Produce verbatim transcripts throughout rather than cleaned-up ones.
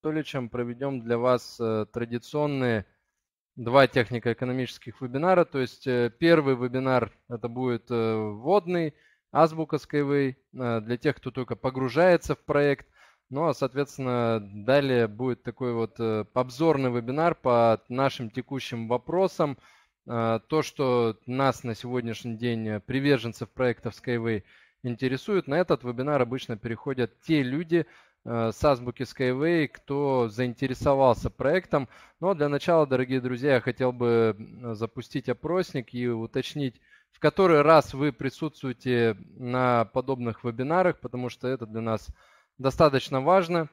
Анатольевичем проведем для вас э, традиционные два технико-экономических вебинара. То есть э, первый вебинар это будет э, вводный, азбука Skyway, э, для тех, кто только погружается в проект. Ну а, соответственно, далее будет такой вот э, обзорный вебинар по нашим текущим вопросам. Э, то, что нас на сегодняшний день, приверженцев проектов Skyway, интересует. На этот вебинар обычно переходят те люди с азбуки Skyway, кто заинтересовался проектом. Но для начала, дорогие друзья, я хотел бы запустить опросник и уточнить, в который раз вы присутствуете на подобных вебинарах, потому что это для нас достаточно важно.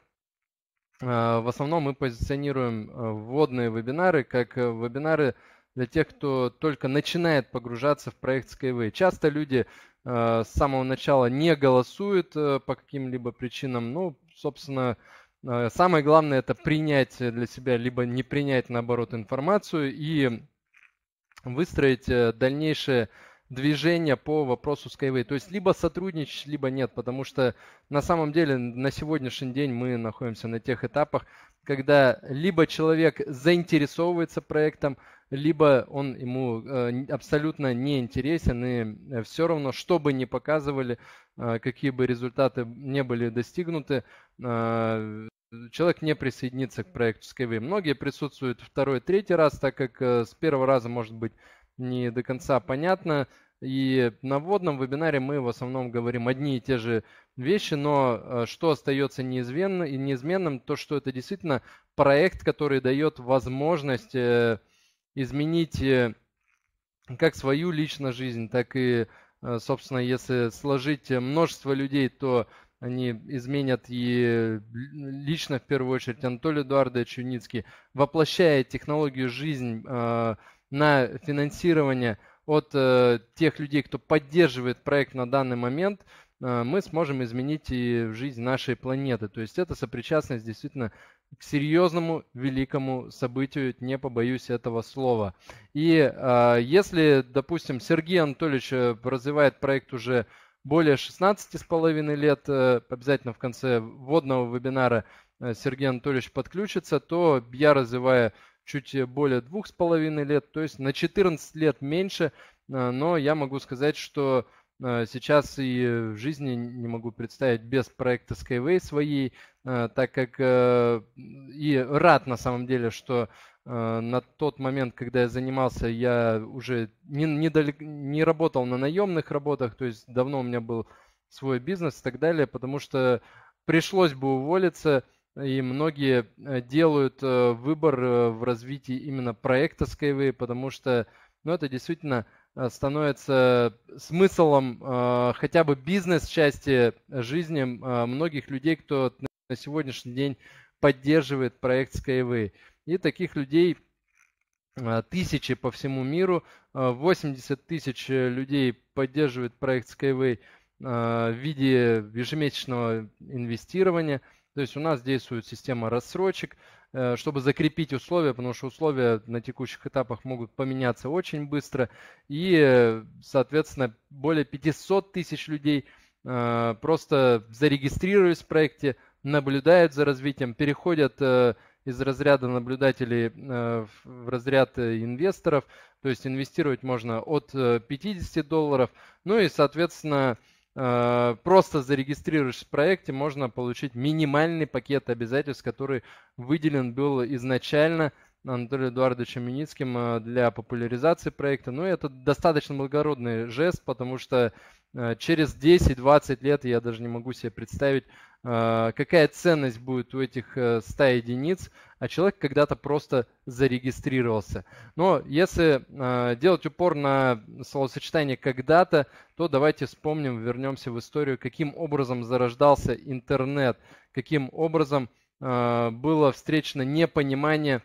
В основном мы позиционируем вводные вебинары как вебинары для тех, кто только начинает погружаться в проект Skyway. Часто люди с самого начала не голосуют по каким-либо причинам. Ну, собственно, самое главное это принять для себя, либо не принять, наоборот, информацию и выстроить дальнейшее движение по вопросу Skyway. То есть либо сотрудничать, либо нет, потому что на самом деле на сегодняшний день мы находимся на тех этапах, когда либо человек заинтересовывается проектом, либо он ему абсолютно не интересен, и все равно, что бы ни показывали, какие бы результаты не были достигнуты, человек не присоединится к проекту Skyway. Многие присутствуют второй, третий раз, так как с первого раза может быть не до конца понятно. И на вводном вебинаре мы в основном говорим одни и те же вещи, но что остается неизменным, и неизменным, то что это действительно проект, который дает возможность изменить как свою личную жизнь, так и, собственно, если сложить множество людей, то они изменят и лично, в первую очередь, Анатолий Эдуардович Юницкий, воплощая технологию жизнь на финансирование от тех людей, кто поддерживает проект на данный момент, мы сможем изменить и жизнь нашей планеты. То есть это сопричастность действительно к серьезному, великому событию, не побоюсь этого слова. И э, если, допустим, Сергей Анатольевич развивает проект уже более шестнадцати с половиной лет, э, обязательно в конце вводного вебинара э, Сергей Анатольевич подключится, то я развиваю чуть более двух с половиной лет, то есть на четырнадцать лет меньше, э, но я могу сказать, что сейчас и в жизни не могу представить без проекта Skyway своей, так как и рад на самом деле, что на тот момент, когда я занимался, я уже не, не, далек, не работал на наемных работах, то есть давно у меня был свой бизнес и так далее, потому что пришлось бы уволиться, и многие делают выбор в развитии именно проекта Skyway, потому что ну, это действительно становится смыслом э, хотя бы бизнес-части жизни э, многих людей, кто на сегодняшний день поддерживает проект Skyway. И таких людей э, тысячи по всему миру. Э, восемьдесят тысяч людей поддерживает проект Skyway э, в виде ежемесячного инвестирования. То есть у нас действует система рассрочек, чтобы закрепить условия, потому что условия на текущих этапах могут поменяться очень быстро. И, соответственно, более пятисот тысяч людей просто зарегистрировались в проекте, наблюдают за развитием, переходят из разряда наблюдателей в разряд инвесторов. То есть инвестировать можно от пятидесяти долларов. Ну и, соответственно, просто зарегистрируешься в проекте, можно получить минимальный пакет обязательств, который выделен был изначально Анатолием Эдуардовичем Юницким для популяризации проекта. Ну, это достаточно благородный жест, потому что через десять-двадцать лет я даже не могу себе представить, какая ценность будет у этих ста единиц, а человек когда-то просто зарегистрировался. Но если делать упор на словосочетание «когда-то», то давайте вспомним, вернемся в историю, каким образом зарождался интернет, каким образом было встречено непонимание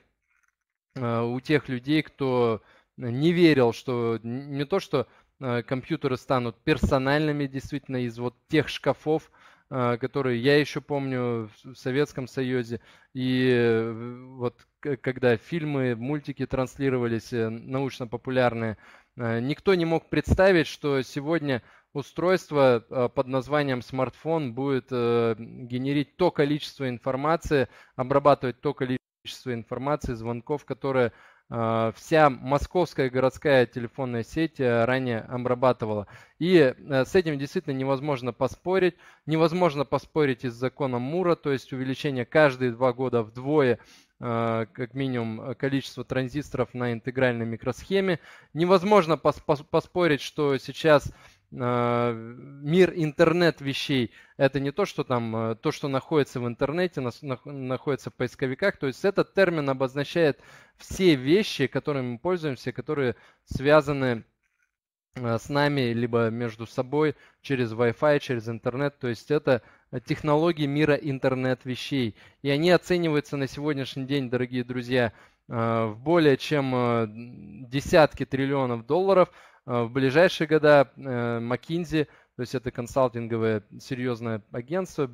у тех людей, кто не верил, что не то, что компьютеры станут персональными действительно из вот тех шкафов, которые я еще помню в Советском Союзе. И вот когда фильмы, мультики транслировались научно-популярные, никто не мог представить, что сегодня устройство под названием смартфон будет генерить то количество информации, обрабатывать то количество информации, звонков, которые вся московская городская телефонная сеть ранее обрабатывала. И с этим действительно невозможно поспорить. Невозможно поспорить и с законом Мура, то есть увеличение каждые два года вдвое, как минимум, количество транзисторов на интегральной микросхеме. Невозможно поспорить, что сейчас мир интернет-вещей – это не то, что там, то, что находится в интернете, находится в поисковиках. То есть этот термин обозначает все вещи, которыми мы пользуемся, которые связаны с нами, либо между собой через Wi-Fi, через интернет. То есть это технологии мира интернет-вещей. И они оцениваются на сегодняшний день, дорогие друзья, в более чем десятки триллионов долларов. В ближайшие года McKinsey, то есть это консалтинговое серьезное агентство,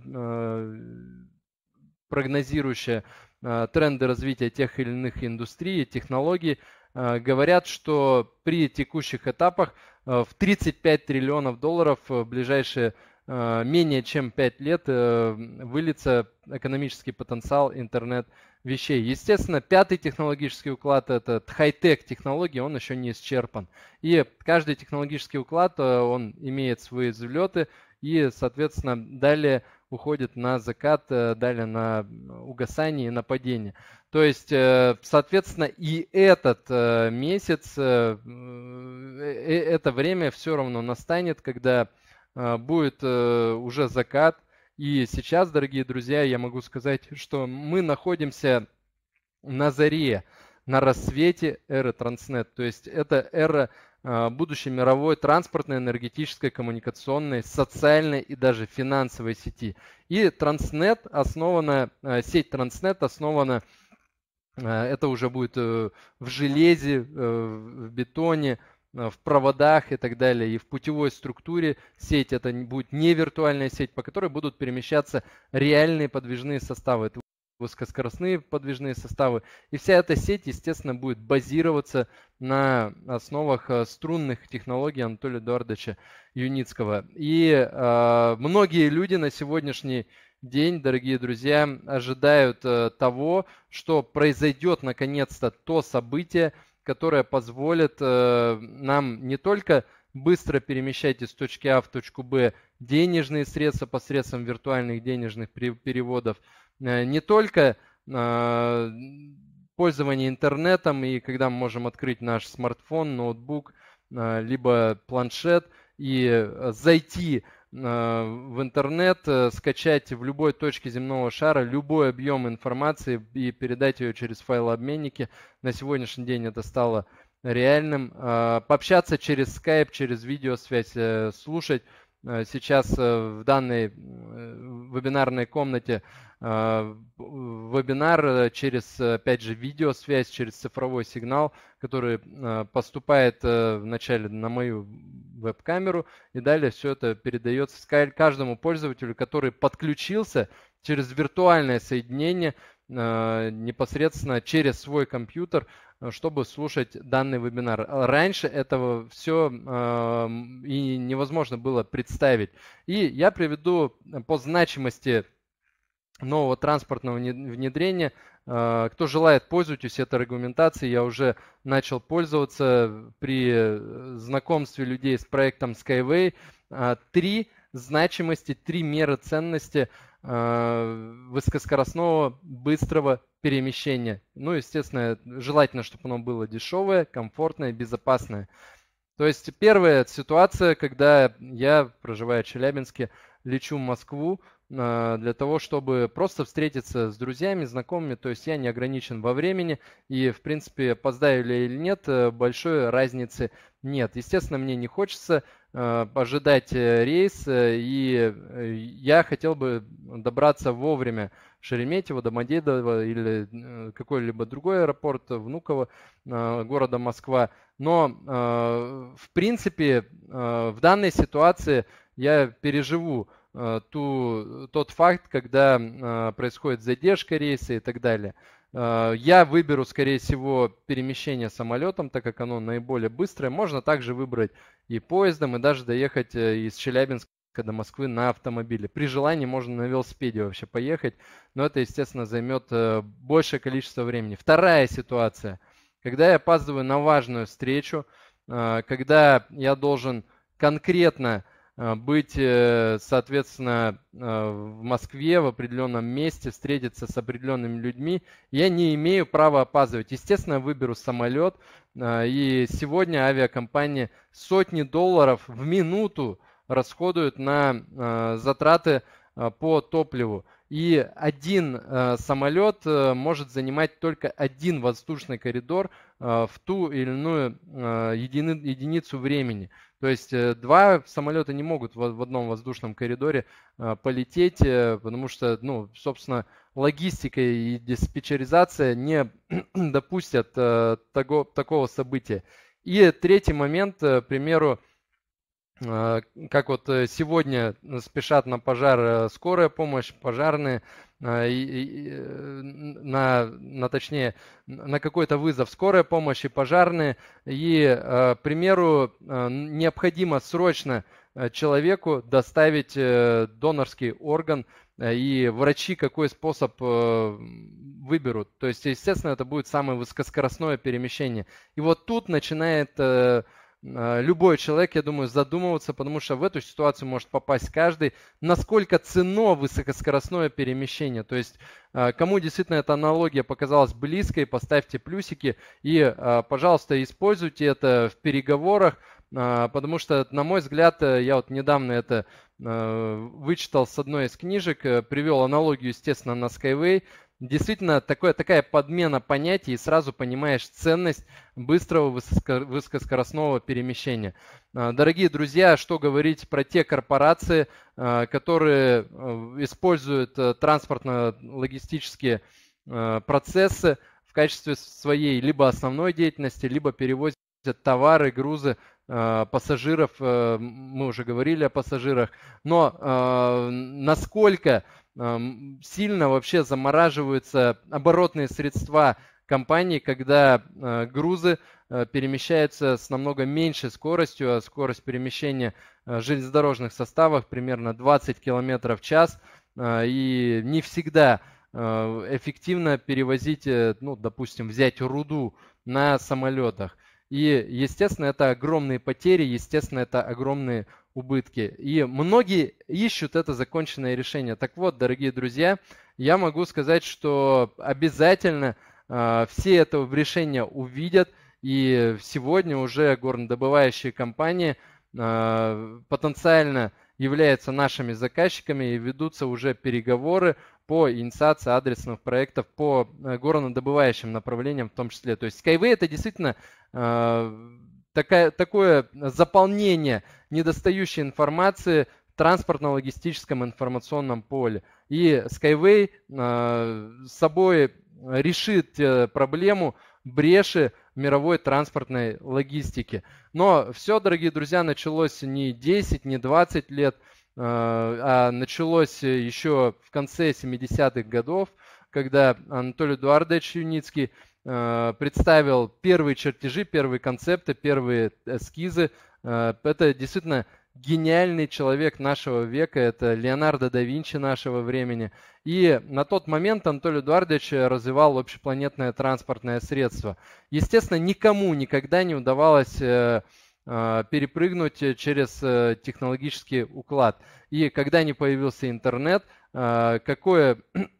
прогнозирующее тренды развития тех или иных индустрий, технологий, говорят, что при текущих этапах в тридцать пять триллионов долларов в ближайшие менее чем пять лет выльется экономический потенциал интернет-вещей. Естественно, пятый технологический уклад, это хай-тек технологии, он еще не исчерпан. И каждый технологический уклад, он имеет свои взлеты и, соответственно, далее уходит на закат, далее на угасание и на падение. То есть, соответственно, и этот месяц, это время все равно настанет, когда будет уже закат. И сейчас, дорогие друзья, я могу сказать, что мы находимся на заре, на рассвете эры Транснет. То есть это эра будущей мировой транспортной, энергетической, коммуникационной, социальной и даже финансовой сети. И Транснет основана, сеть Транснет основана, это уже будет в железе, в бетоне, в проводах и так далее, и в путевой структуре сеть. Это будет не виртуальная сеть, по которой будут перемещаться реальные подвижные составы. Это высокоскоростные подвижные составы. И вся эта сеть, естественно, будет базироваться на основах струнных технологий Анатолия Эдуардовича Юницкого. И э, многие люди на сегодняшний день, дорогие друзья, ожидают э, того, что произойдет наконец-то то событие, которое позволит э, нам не только быстро перемещать из точки А в точку Б денежные средства посредством виртуальных денежных переводов, э, не только э, пользование интернетом, и когда мы можем открыть наш смартфон, ноутбук, э, либо планшет и зайти в интернет, скачать в любой точке земного шара любой объем информации и передать ее через файлообменники. На сегодняшний день это стало реальным. Пообщаться через Skype, через видеосвязь, слушать сейчас в данной вебинарной комнате вебинар через, опять же, видеосвязь, через цифровой сигнал, который поступает вначале на мою веб-камеру, и далее все это передается каждому пользователю, который подключился через виртуальное соединение непосредственно через свой компьютер, чтобы слушать данный вебинар. Раньше этого все и невозможно было представить. И я приведу по значимости нового транспортного внедрения. Кто желает, пользуйтесь этой аргументацией. Я уже начал пользоваться при знакомстве людей с проектом Skyway. Три значимости, три меры ценности высокоскоростного быстрого перемещения. Ну, естественно, желательно, чтобы оно было дешевое, комфортное, безопасное. То есть первая ситуация, когда я, проживая в Челябинске, лечу в Москву для того, чтобы просто встретиться с друзьями, знакомыми. То есть я не ограничен во времени, и, в принципе, опоздаю ли или нет, большой разницы нет. Естественно, мне не хочется ожидать рейс, и я хотел бы добраться вовремя в Шереметьево, Домодедово или какой-либо другой аэропорт, Внуково, города Москва. Но, в принципе, в данной ситуации я переживу ту, тот факт, когда происходит задержка рейса и так далее. Я выберу, скорее всего, перемещение самолетом, так как оно наиболее быстрое. Можно также выбрать и поездом, и даже доехать из Челябинска до Москвы на автомобиле. При желании можно на велосипеде вообще поехать, но это, естественно, займет большее количество времени. Вторая ситуация. Когда я опаздываю на важную встречу, когда я должен конкретно быть, соответственно, в Москве, в определенном месте, встретиться с определенными людьми, я не имею права опаздывать. Естественно, выберу самолет, и сегодня авиакомпании сотни долларов в минуту расходуют на затраты по топливу. И один самолет может занимать только один воздушный коридор в ту или иную едини, единицу времени. То есть два самолета не могут в одном воздушном коридоре полететь, потому что, ну, собственно, логистика и диспетчеризация не допустят того, такого события. И третий момент, к примеру, как вот сегодня спешат на пожар скорая помощь, пожарные, на, на точнее, на какой-то вызов скорая помощь и пожарные. И, к примеру, необходимо срочно человеку доставить донорский орган, и врачи какой способ выберут. То есть, естественно, это будет самое высокоскоростное перемещение. И вот тут начинает любой человек, я думаю, задумываться, потому что в эту ситуацию может попасть каждый, насколько ценно высокоскоростное перемещение. То есть, кому действительно эта аналогия показалась близкой, поставьте плюсики и, пожалуйста, используйте это в переговорах, потому что, на мой взгляд, я вот недавно это вычитал с одной из книжек, привел аналогию, естественно, на Skyway. Действительно, такое, такая подмена понятий, и сразу понимаешь ценность быстрого высоко, высокоскоростного перемещения. Дорогие друзья, что говорить про те корпорации, которые используют транспортно-логистические процессы в качестве своей либо основной деятельности, либо перевозят товары, грузы, пассажиров. Мы уже говорили о пассажирах. Но насколько сильно вообще замораживаются оборотные средства компаний, когда грузы перемещаются с намного меньшей скоростью, а скорость перемещения железнодорожных составов примерно двадцать километров в час, и не всегда эффективно перевозить, ну, допустим, взять руду на самолетах. И, естественно, это огромные потери, естественно, это огромные убытки. И многие ищут это законченное решение. Так вот, дорогие друзья, я могу сказать, что обязательно э, все это решение увидят. И сегодня уже горнодобывающие компании э, потенциально являются нашими заказчиками, и ведутся уже переговоры по инициации адресных проектов по горнодобывающим направлениям в том числе. То есть Skyway — это действительно э, такая, такое заполнение недостающей информации в транспортно-логистическом информационном поле. И Skyway э, с собой решит э, проблему бреши мировой транспортной логистики. Но все, дорогие друзья, началось не десять, не двадцать лет, а началось еще в конце семидесятых годов, когда Анатолий Эдуардович Юницкий представил первые чертежи, первые концепты, первые эскизы. Это действительно гениальный человек нашего века, это Леонардо да Винчи нашего времени. И на тот момент Анатолий Эдуардович развивал общепланетное транспортное средство. Естественно, никому никогда не удавалось перепрыгнуть через технологический уклад. И когда не появился интернет, какое,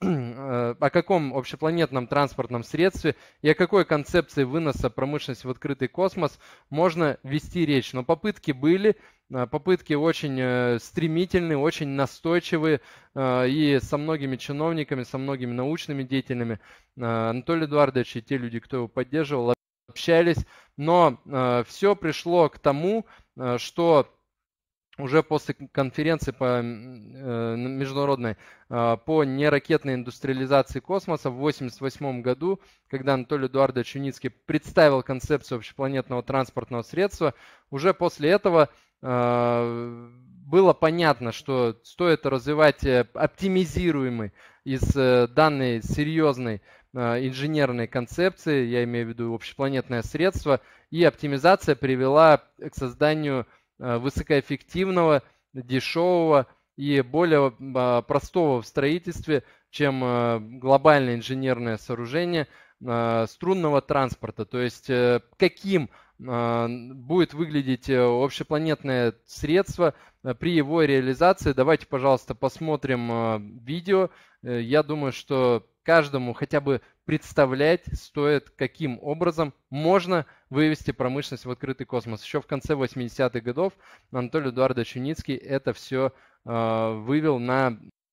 о каком общепланетном транспортном средстве и о какой концепции выноса промышленности в открытый космос можно вести речь. Но попытки были, попытки очень стремительные, очень настойчивые, и со многими чиновниками, со многими научными деятелями Анатолий Эдуардович и те люди, кто его поддерживал, общались, но э, все пришло к тому, э, что уже после конференции по, э, международной э, по неракетной индустриализации космоса в восемьдесят восьмом году, когда Анатолий Эдуардович Юницкий представил концепцию общепланетного транспортного средства, уже после этого э, было понятно, что стоит развивать оптимизируемый из э, данной серьезной инженерной концепции, я имею в виду общепланетное средство, и оптимизация привела к созданию высокоэффективного, дешевого и более простого в строительстве, чем глобальное инженерное сооружение струнного транспорта. То есть каким будет выглядеть общепланетное средство при его реализации. Давайте, пожалуйста, посмотрим видео. Я думаю, что каждому хотя бы представлять стоит, каким образом можно вывести промышленность в открытый космос. Еще в конце восьмидесятых годов Анатолий Эдуардович Юницкий это все вывел на...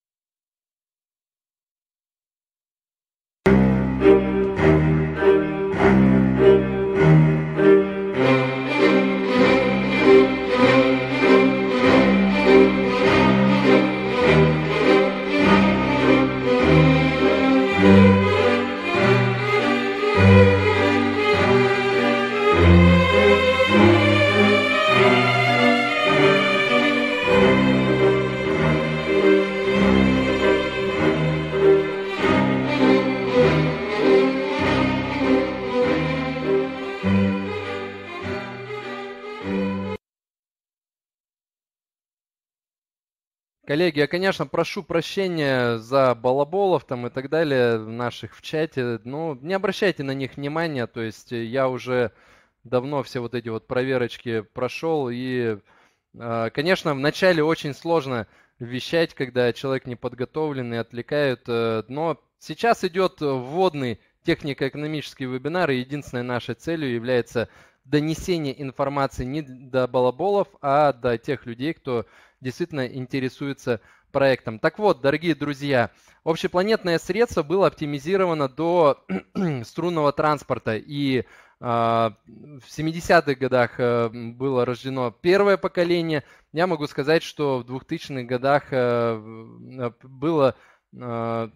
Коллеги, я, конечно, прошу прощения за балаболов там и так далее наших в чате, но не обращайте на них внимания, то есть я уже давно все вот эти вот проверочки прошел, и, конечно, вначале очень сложно вещать, когда человек не подготовленный, отвлекают, но сейчас идет вводный технико-экономический вебинар, и единственной нашей целью является донесение информации не до балаболов, а до тех людей, кто действительно интересуется проектом. Так вот, дорогие друзья, общепланетное средство было оптимизировано до струнного транспорта, и э, в семидесятых годах э, было рождено первое поколение. Я могу сказать, что в двухтысячных годах э, было э,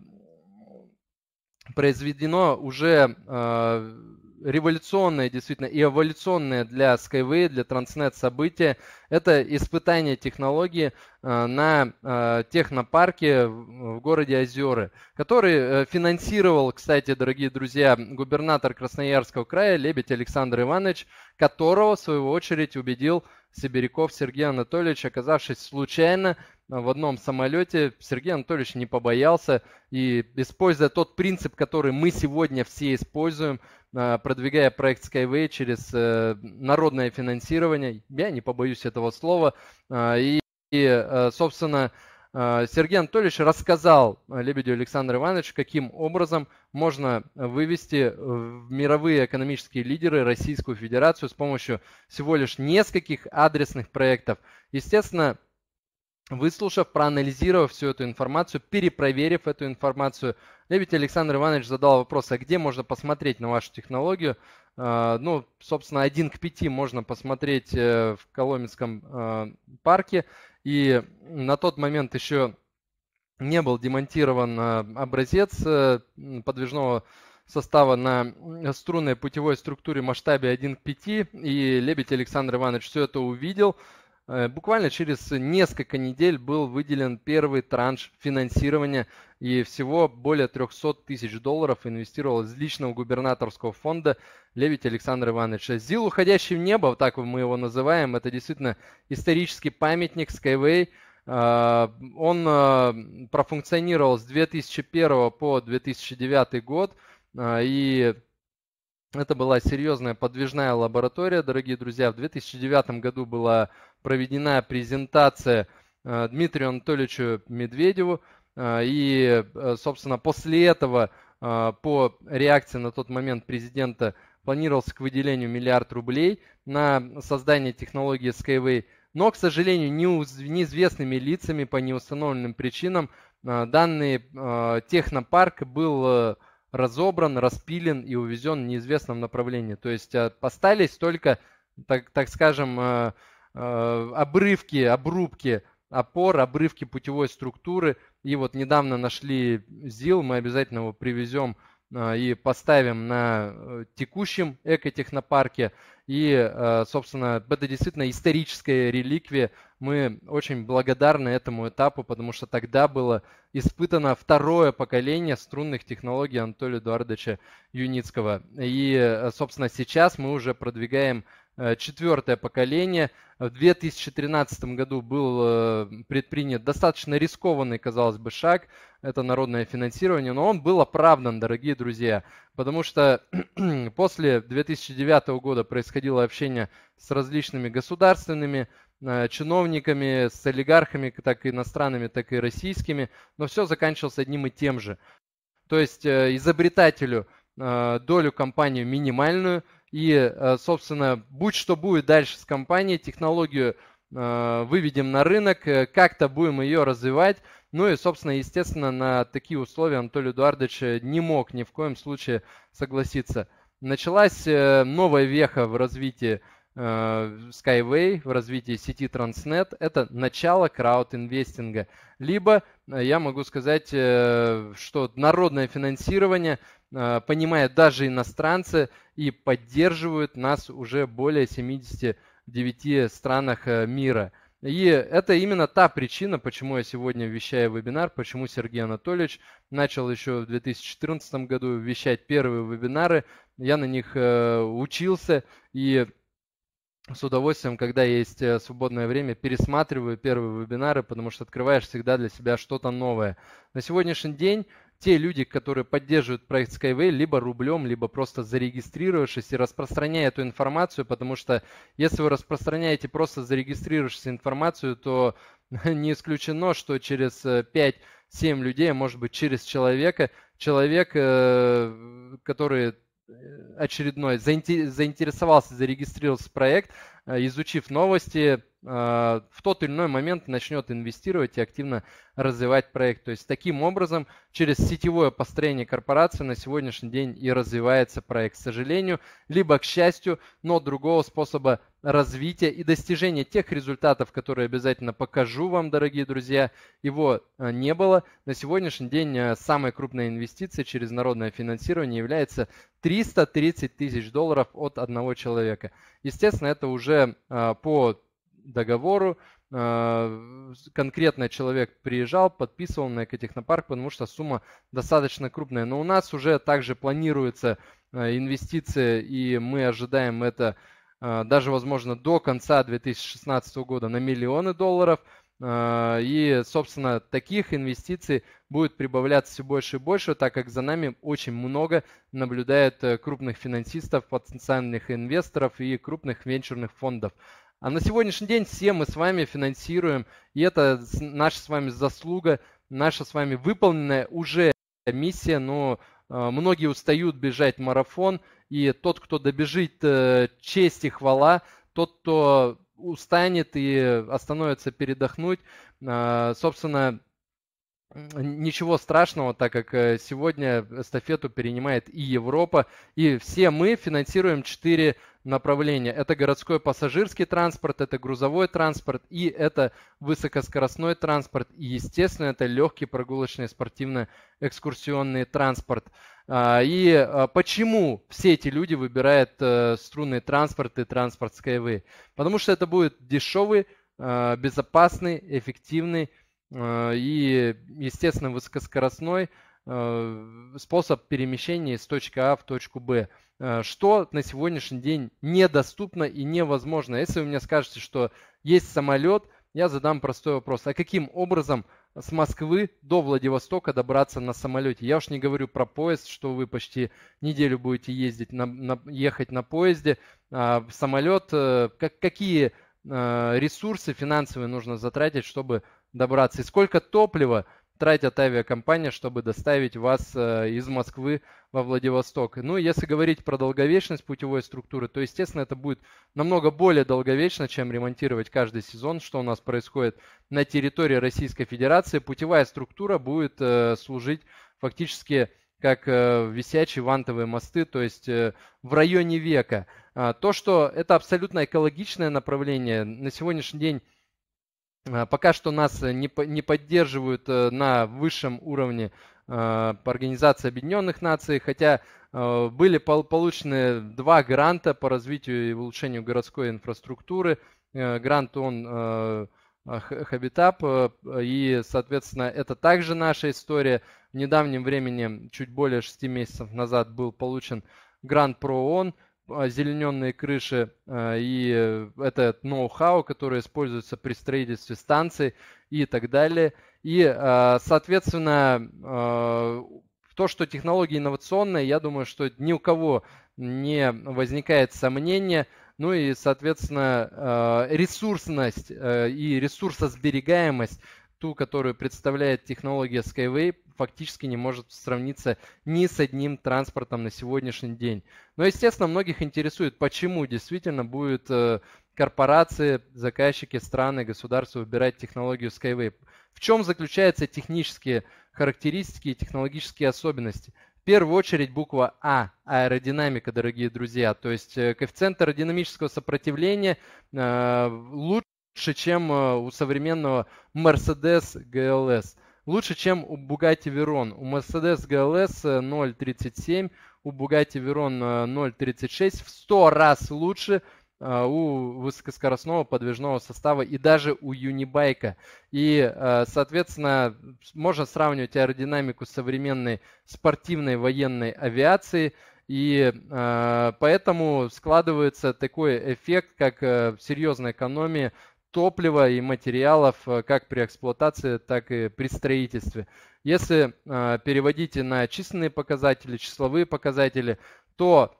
произведено уже э, революционное, действительно, и эволюционное для Skyway, для Transnet событие. Это испытание технологии э, на э, технопарке в, в городе Озеры, который э, финансировал, кстати, дорогие друзья, губернатор Красноярского края Лебедь Александр Иванович, которого, в свою очередь, убедил Сибиряков Сергей Анатольевич, оказавшись случайно в одном самолете. Сергей Анатольевич не побоялся и, используя тот принцип, который мы сегодня все используем, продвигая проект Skyway через народное финансирование, я не побоюсь этого слова, и, и собственно, Сергей Анатольевич рассказал Лебедю Александру Ивановичу, каким образом можно вывести в мировые экономические лидеры Российскую Федерацию с помощью всего лишь нескольких адресных проектов. Естественно, выслушав, проанализировав всю эту информацию, перепроверив эту информацию, Лебедь Александр Иванович задал вопрос, а где можно посмотреть на вашу технологию? Ну, собственно, один к пяти можно посмотреть в Коломенском парке. И на тот момент еще не был демонтирован образец подвижного состава на струнной путевой структуре масштабе один к пяти. И Лебедь Александр Иванович все это увидел. Буквально через несколько недель был выделен первый транш финансирования, и всего более трехсот тысяч долларов инвестировал из личного губернаторского фонда Лебедь Александр Иванович. ЗИЛ, уходящий в небо, так мы его называем, это действительно исторический памятник Skyway. Он профункционировал с две тысячи первого по две тысячи девятый год, и это была серьезная подвижная лаборатория, дорогие друзья. В две тысячи девятом году была проведена презентация Дмитрию Анатольевичу Медведеву. И, собственно, после этого по реакции на тот момент президента планировался к выделению миллиард рублей на создание технологии Skyway. Но, к сожалению, неизвестными лицами по неустановленным причинам данный технопарк был разобран, распилен и увезен в неизвестном направлении. То есть остались только, так, так скажем, обрывки, обрубки опор, обрывки путевой структуры. И вот недавно нашли ЗИЛ, мы обязательно его привезем и поставим на текущем экотехнопарке. И, собственно, это действительно историческая реликвия. Мы очень благодарны этому этапу, потому что тогда было испытано второе поколение струнных технологий Анатолия Эдуардовича Юницкого. И, собственно, сейчас мы уже продвигаем четвертое поколение. В две тысячи тринадцатом году был предпринят достаточно рискованный, казалось бы, шаг. Это народное финансирование, но он был оправдан, дорогие друзья, потому что после две тысячи девятого года происходило общение с различными государственными чиновниками, с олигархами, как иностранными, так и российскими, но все заканчивалось одним и тем же. То есть изобретателю долю компании минимальную, и, собственно, будь что будет дальше с компанией, технологию выведем на рынок, как-то будем ее развивать. Ну и, собственно, естественно, на такие условия Анатолий Эдуардович не мог ни в коем случае согласиться. Началась новая веха в развитии Skyway, в развитии сети Transnet. Это начало краудинвестинга. Либо я могу сказать, что народное финансирование понимают даже иностранцы и поддерживают нас уже более семидесяти девяти странах мира. И это именно та причина, почему я сегодня вещаю вебинар, почему Сергей Анатольевич начал еще в две тысячи четырнадцатом году вещать первые вебинары. Я на них учился и с удовольствием, когда есть свободное время, пересматриваю первые вебинары, потому что открываешь всегда для себя что-то новое. На сегодняшний день те люди, которые поддерживают проект Skyway, либо рублем, либо просто зарегистрировавшись и распространяя эту информацию, потому что если вы распространяете просто зарегистрировавшись информацию, то не исключено, что через пять-семь людей, а может быть через человека, человек, который очередной заинтересовался, зарегистрировался в проект, изучив новости, в тот или иной момент начнет инвестировать и активно развивать проект. То есть таким образом через сетевое построение корпорации на сегодняшний день и развивается проект. К сожалению, либо к счастью, но другого способа развития и достижения тех результатов, которые обязательно покажу вам, дорогие друзья, его не было. На сегодняшний день самой крупной инвестицией через народное финансирование является триста тридцать тысяч долларов от одного человека. Естественно, это уже по договору. Конкретно человек приезжал, подписывал на экотехнопарк, потому что сумма достаточно крупная. Но у нас уже также планируется инвестиция, и мы ожидаем это даже, возможно, до конца две тысячи шестнадцатого года на миллионы долларов. И, собственно, таких инвестиций будет прибавляться все больше и больше, так как за нами очень много наблюдает крупных финансистов, потенциальных инвесторов и крупных венчурных фондов. А на сегодняшний день все мы с вами финансируем, и это наша с вами заслуга, наша с вами выполненная уже миссия, но многие устают бежать марафон, и тот, кто добежит, честь и хвала, тот, кто устанет и остановится передохнуть, собственно, ничего страшного, так как сегодня эстафету перенимает и Европа, и все мы финансируем четыре направления. Это городской пассажирский транспорт, это грузовой транспорт и это высокоскоростной транспорт. И, естественно, это легкий прогулочный спортивно-экскурсионный транспорт. И почему все эти люди выбирают струнный транспорт и транспорт Skyway? Потому что это будет дешевый, безопасный, эффективный и, естественно, высокоскоростной способ перемещения из точки А в точку Б, что на сегодняшний день недоступно и невозможно. Если вы мне скажете, что есть самолет, я задам простой вопрос. А каким образом с Москвы до Владивостока добраться на самолете? Я уж не говорю про поезд, что вы почти неделю будете ездить, на, на, ехать на поезде. А самолет, как, какие ресурсы финансовые нужно затратить, чтобы добраться? И сколько топлива тратят авиакомпания, чтобы доставить вас из Москвы во Владивосток? Ну, если говорить про долговечность путевой структуры, то, естественно, это будет намного более долговечно, чем ремонтировать каждый сезон, что у нас происходит на территории Российской Федерации. Путевая структура будет служить фактически как висячие вантовые мосты, то есть в районе века. То, что это абсолютно экологичное направление, на сегодняшний день пока что нас не, не поддерживают на высшем уровне по Организации Объединенных Наций, хотя были получены два гранта по развитию и улучшению городской инфраструктуры. Грант он Habitat, и, соответственно, это также наша история. В недавнем времени, чуть более шести месяцев назад, был получен грант ПРООН, озелененные крыши, и это ноу-хау, которое используется при строительстве станций и так далее. И, соответственно, то, что технология инновационная, я думаю, что ни у кого не возникает сомнения. Ну и, соответственно, ресурсность и ресурсосберегаемость, ту, которую представляет технология Skyway, фактически не может сравниться ни с одним транспортом на сегодняшний день. Но, естественно, многих интересует, почему действительно будут корпорации, заказчики, страны, государства выбирать технологию Skyway. В чем заключаются технические характеристики и технологические особенности? В первую очередь буква А, аэродинамика, дорогие друзья. То есть коэффициент аэродинамического сопротивления э, лучше, чем у современного Mercedes джи эл эс. Лучше, чем у Bugatti Veyron. У Mercedes джи эл эс ноль целых тридцать семь, у Bugatti Veyron ноль целых тридцать шесть. В сто раз лучше у высокоскоростного подвижного состава и даже у Юнибайка. И, соответственно, можно сравнивать аэродинамику с современной спортивной военной авиацией. И поэтому складывается такой эффект, как серьезная экономия топлива и материалов как при эксплуатации, так и при строительстве. Если переводить на численные показатели, числовые показатели, то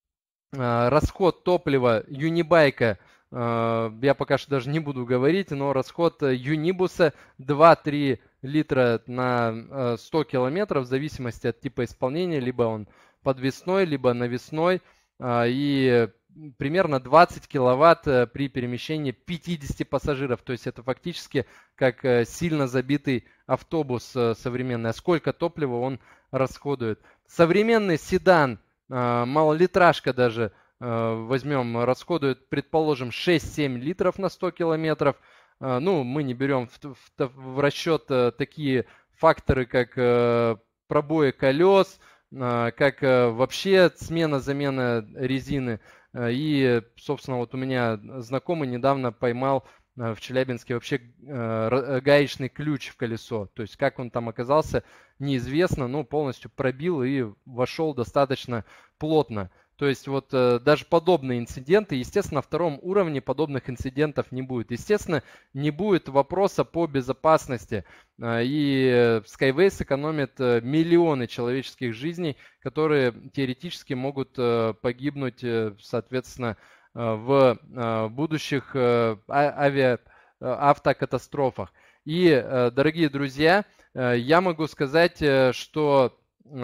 расход топлива Юнибайка, я пока что даже не буду говорить, но расход Юнибуса два-три литра на сто километров в зависимости от типа исполнения, либо он подвесной, либо навесной, и примерно двадцать киловатт при перемещении пятидесяти пассажиров, то есть это фактически как сильно забитый автобус современный, а сколько топлива он расходует. Современный седан, малолитражка даже, возьмем, расходует, предположим, шесть-семь литров на сто километров. Ну, мы не берем в, в, в расчет такие факторы, как пробои колес, как вообще смена-замена резины. И, собственно, вот у меня знакомый недавно поймал в Челябинске вообще гаечный ключ в колесо. То есть как он там оказался, неизвестно, но полностью пробил и вошел достаточно плотно. То есть вот э, даже подобные инциденты, естественно, на втором уровне подобных инцидентов не будет. Естественно, не будет вопроса по безопасности. Э, и Skyway сэкономит э, миллионы человеческих жизней, которые теоретически могут э, погибнуть, э, соответственно, э, в э, будущих э, авиа, э, автокатастрофах. И, э, дорогие друзья, э, я могу сказать, э, что...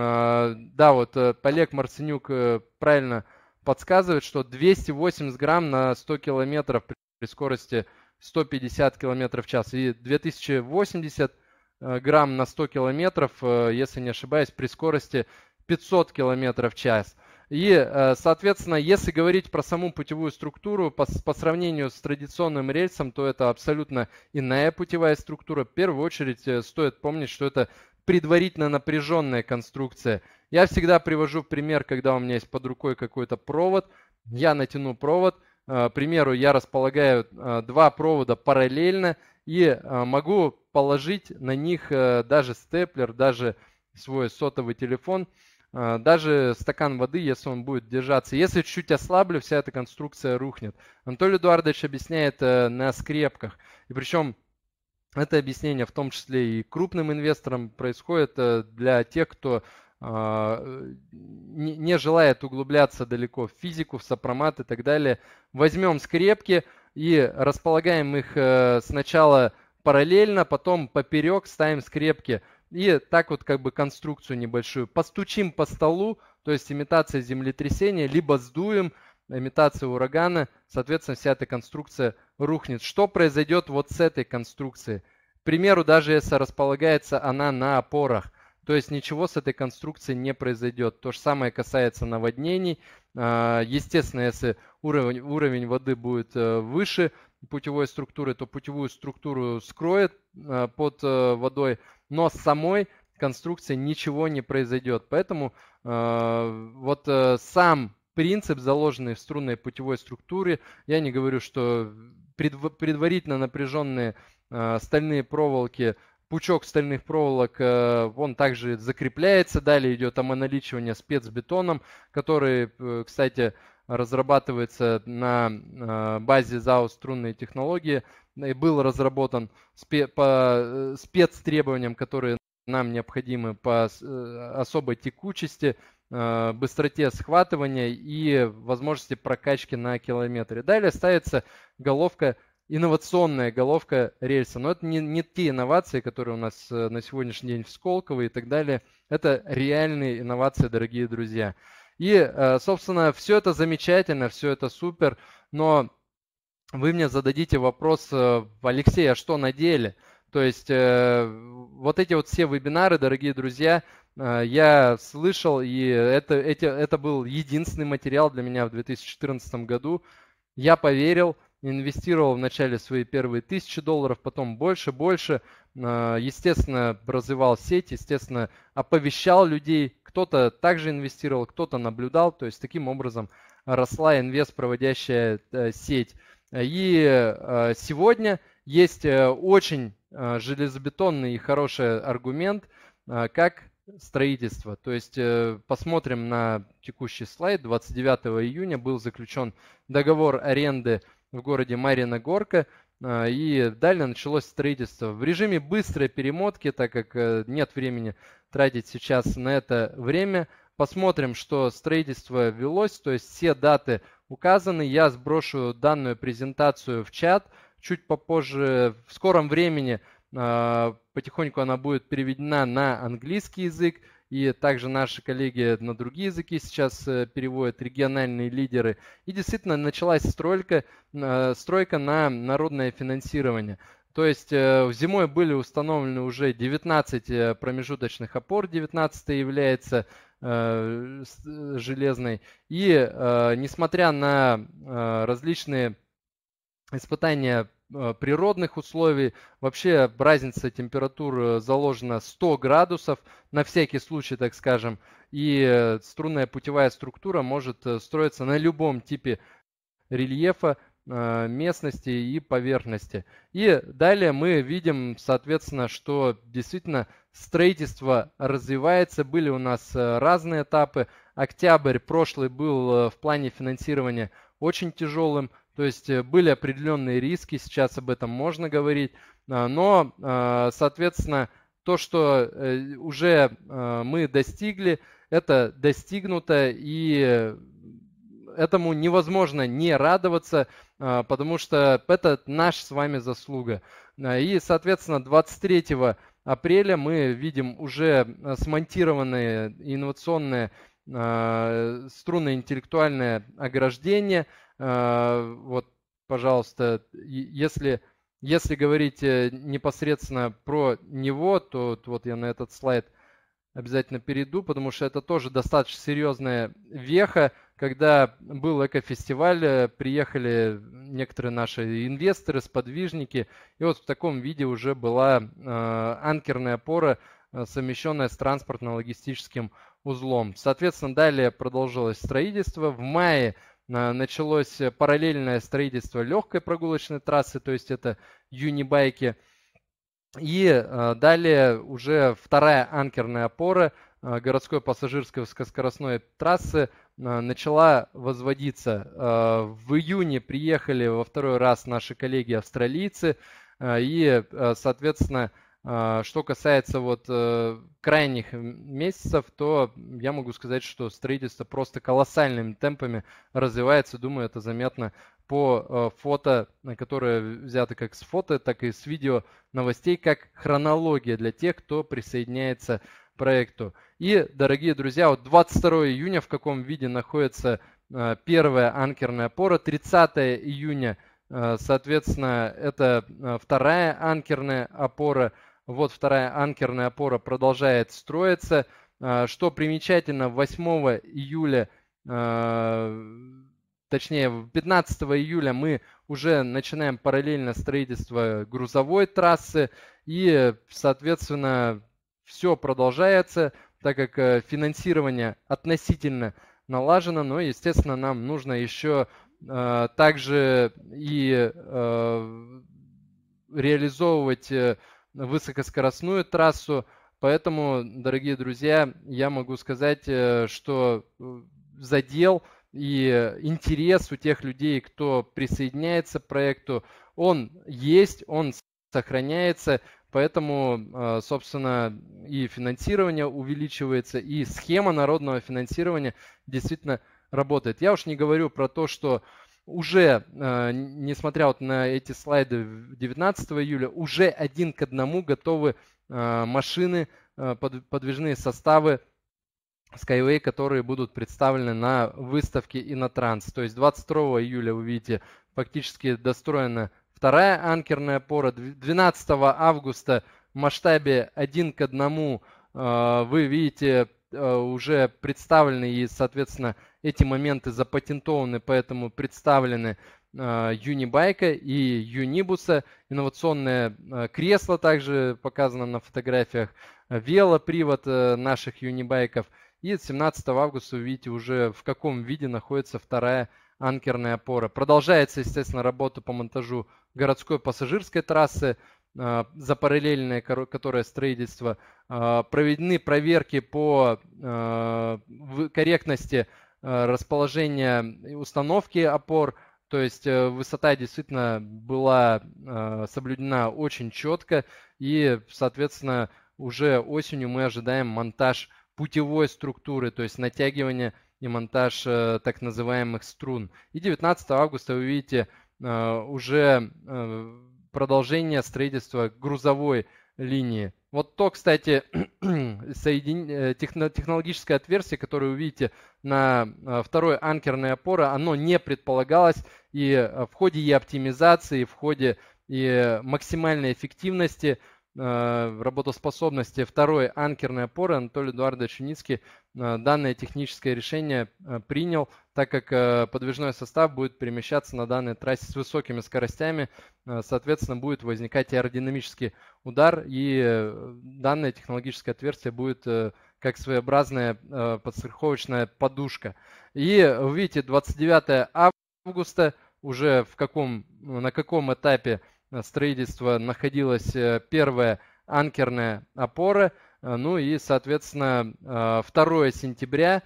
Да, вот Олег Марценюк правильно подсказывает, что двести восемьдесят грамм на сто километров при скорости сто пятьдесят километров в час и две тысячи восемьдесят грамм на сто километров, если не ошибаюсь, при скорости пятьсот километров в час. И, соответственно, если говорить про саму путевую структуру, по, по сравнению с традиционным рельсом, то это абсолютно иная путевая структура. В первую очередь стоит помнить, что это предварительно напряженная конструкция. Я всегда привожу пример, когда у меня есть под рукой какой-то провод, я натяну провод, к примеру, я располагаю два провода параллельно и могу положить на них даже степлер, даже свой сотовый телефон, даже стакан воды, если он будет держаться. Если чуть-чуть ослаблю, вся эта конструкция рухнет. Анатолий Эдуардович объясняет на скрепках, и причем это объяснение в том числе и крупным инвесторам происходит для тех, кто не желает углубляться далеко в физику, в сопромат и так далее. Возьмем скрепки и располагаем их сначала параллельно, потом поперек ставим скрепки. И так вот как бы конструкцию небольшую. Постучим по столу, то есть имитация землетрясения, либо сдуем, имитация урагана, соответственно, вся эта конструкция рухнет. Что произойдет вот с этой конструкцией? К примеру, даже если располагается она на опорах, то есть ничего с этой конструкцией не произойдет. То же самое касается наводнений. Естественно, если уровень, уровень воды будет выше путевой структуры, то путевую структуру скроет под водой, но с самой конструкции ничего не произойдет. Поэтому э, вот э, сам принцип, заложенный в струнной путевой структуре, я не говорю, что предв- предварительно напряженные э, стальные проволоки, пучок стальных проволок, э, он также закрепляется. Далее идет омоноличивание спецбетоном, который, э, кстати, разрабатывается на э, базе ЗАО «Струнные технологии» и был разработан спе- по спецтребованиям, которые нам необходимы по э, особой текучести, э, быстроте схватывания и возможности прокачки на километре. Далее ставится головка, инновационная головка рельса. Но это не, не те инновации, которые у нас э, на сегодняшний день в Сколково и так далее. Это реальные инновации, дорогие друзья. И, э, собственно, все это замечательно, все это супер, но вы мне зададите вопрос: э, Алексей, а что на деле? То есть э, вот эти вот все вебинары, дорогие друзья, э, я слышал, и это, эти, это был единственный материал для меня в две тысячи четырнадцатом году. Я поверил, инвестировал вначале свои первые тысячи долларов, потом больше, больше. Э, естественно, развивал сеть, естественно, оповещал людей. Кто-то также инвестировал, кто-то наблюдал. То есть таким образом росла инвест-проводящая э, сеть. И э, сегодня есть э, очень э, железобетонный и хороший аргумент, э, как строительство. То есть э, посмотрим на текущий слайд. двадцать девятого июня был заключен договор аренды в городе Марьина Горка, э, и далее началось строительство. В режиме быстрой перемотки, так как э, нет времени тратить сейчас на это время, посмотрим, что строительство велось, то есть все даты указаны. Я сброшу данную презентацию в чат чуть попозже. В скором времени э, потихоньку она будет переведена на английский язык. И также наши коллеги на другие языки сейчас э, переводят, региональные лидеры. И действительно началась стройка, э, стройка на народное финансирование. То есть э, зимой были установлены уже девятнадцать э, промежуточных опор. девятнадцатая является э, железной. И э, несмотря на э, различные испытания э, природных условий, вообще разница температур заложена сто градусов, на всякий случай, так скажем. И э, струнная путевая структура может э, строиться на любом типе рельефа, местности и поверхности. И далее мы видим, соответственно, что действительно строительство развивается. Были у нас разные этапы. Октябрь прошлый был в плане финансирования очень тяжелым. То есть были определенные риски, сейчас об этом можно говорить. Но, соответственно, то, что уже мы достигли, это достигнуто, и этому невозможно не радоваться, потому что это наша с вами заслуга. И, соответственно, двадцать третьего апреля мы видим уже смонтированное инновационное струнно-интеллектуальное ограждение. Вот, пожалуйста, если, если говорить непосредственно про него, то вот я на этот слайд обязательно перейду, потому что это тоже достаточно серьезная веха. Когда был экофестиваль, приехали некоторые наши инвесторы, сподвижники, и вот в таком виде уже была э, анкерная опора, э, совмещенная с транспортно-логистическим узлом. Соответственно, далее продолжилось строительство. В мае э, началось параллельное строительство легкой прогулочной трассы, то есть это юнибайки. И э, далее уже вторая анкерная опора э, городской пассажирской высокоскоростной трассы э, начала возводиться. Э, в июне приехали во второй раз наши коллеги-австралийцы. Э, и, э, соответственно, э, что касается вот э, крайних месяцев, то я могу сказать, что строительство просто колоссальными темпами развивается. Думаю, это заметно по фото, которые взяты как с фото, так и с видео новостей, как хронология для тех, кто присоединяется к проекту. И, дорогие друзья, вот двадцать второго июня в каком виде находится первая анкерная опора, тридцатого июня, соответственно, это вторая анкерная опора. Вот вторая анкерная опора продолжает строиться. Что примечательно, восьмого июля, точнее, пятнадцатого июля мы уже начинаем параллельно строительство грузовой трассы. И, соответственно, все продолжается, так как финансирование относительно налажено, но, естественно, нам нужно еще также и реализовывать высокоскоростную трассу. Поэтому, дорогие друзья, я могу сказать, что задел и интерес у тех людей, кто присоединяется к проекту, он есть, он сохраняется, поэтому, собственно, и финансирование увеличивается, и схема народного финансирования действительно работает. Я уж не говорю про то, что уже, несмотря вот на эти слайды девятнадцатого июля, уже один к одному готовы машины, подвижные составы Skyway, которые будут представлены на выставке Инотранс. То есть двадцать второго июля вы видите, фактически достроена вторая анкерная опора. двенадцатого августа в масштабе один к одному вы видите уже представлены и, соответственно, эти моменты запатентованы, поэтому представлены Юнибайка и Юнибуса. Инновационное кресло также показано на фотографиях, велопривод наших Юнибайков. И семнадцатого августа вы видите уже, в каком виде находится вторая анкерная опора. Продолжается, естественно, работа по монтажу городской пассажирской трассы, за параллельное которое строительство. Проведены проверки по корректности расположения и установки опор. То есть высота действительно была соблюдена очень четко. И, соответственно, уже осенью мы ожидаем монтаж путевой структуры, то есть натягивание и монтаж так называемых струн. И девятнадцатого августа вы видите уже продолжение строительства грузовой линии. Вот то, кстати, соедин... технологическое отверстие, которое вы видите на второй анкерной опоре, оно не предполагалось, и в ходе и оптимизации, в ходе и максимальной эффективности, работоспособности второй анкерной опоры Анатолий Эдуардович Юницкий данное техническое решение принял, так как подвижной состав будет перемещаться на данной трассе с высокими скоростями, соответственно, будет возникать аэродинамический удар, и данное технологическое отверстие будет как своеобразная подстраховочная подушка. И вы видите, двадцать девятого августа, уже в каком, на каком этапе строительства находилась первая анкерная опора. Ну и, соответственно, второго сентября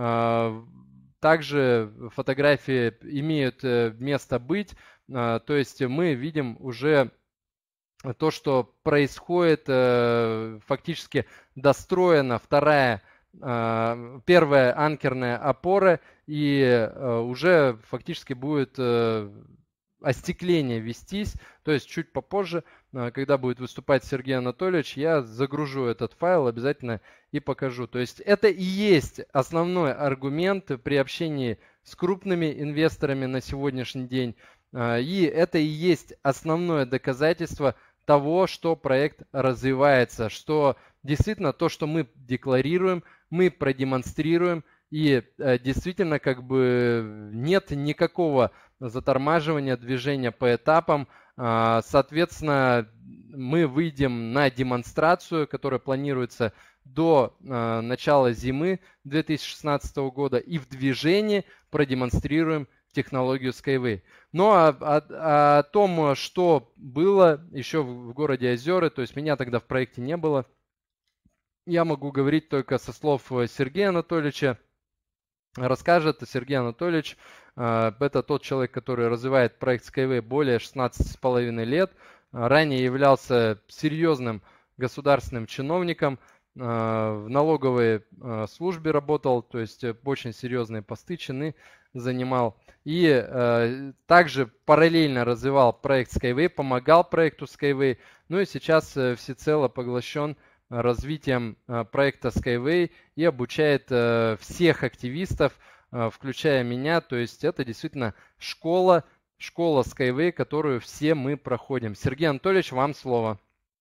также фотографии имеют место быть. То есть мы видим уже то, что происходит, фактически достроена вторая, первая анкерная опора, и уже фактически будет остекление вестись, то есть чуть попозже, когда будет выступать Сергей Анатольевич, я загружу этот файл обязательно и покажу. То есть это и есть основной аргумент при общении с крупными инвесторами на сегодняшний день, и это и есть основное доказательство того, что проект развивается, что действительно то, что мы декларируем, мы продемонстрируем, и действительно как бы нет никакого затормаживания движения по этапам. Соответственно, мы выйдем на демонстрацию, которая планируется до начала зимы две тысячи шестнадцатого года, и в движении продемонстрируем технологию Skyway. Но о, о, о том, что было еще в городе Озеры, то есть меня тогда в проекте не было, я могу говорить только со слов Сергея Анатольевича. Расскажет Сергей Анатольевич. Это тот человек, который развивает проект Skyway более шестнадцати с половиной лет. Ранее являлся серьезным государственным чиновником, в налоговой службе работал, то есть очень серьезные посты, чины занимал. И также параллельно развивал проект Skyway, помогал проекту Skyway. Ну и сейчас всецело поглощен развитием проекта Skyway и обучает всех активистов, включая меня. То есть это действительно школа, школа Skyway, которую все мы проходим. Сергей Анатольевич, вам слово.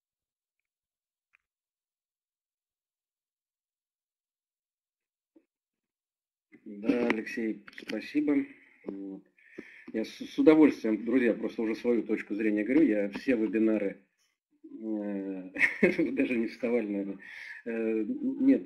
Да, Алексей, спасибо. Я с удовольствием, друзья, просто уже свою точку зрения говорю. Я все вебинары даже не вставали, наверное. Нет,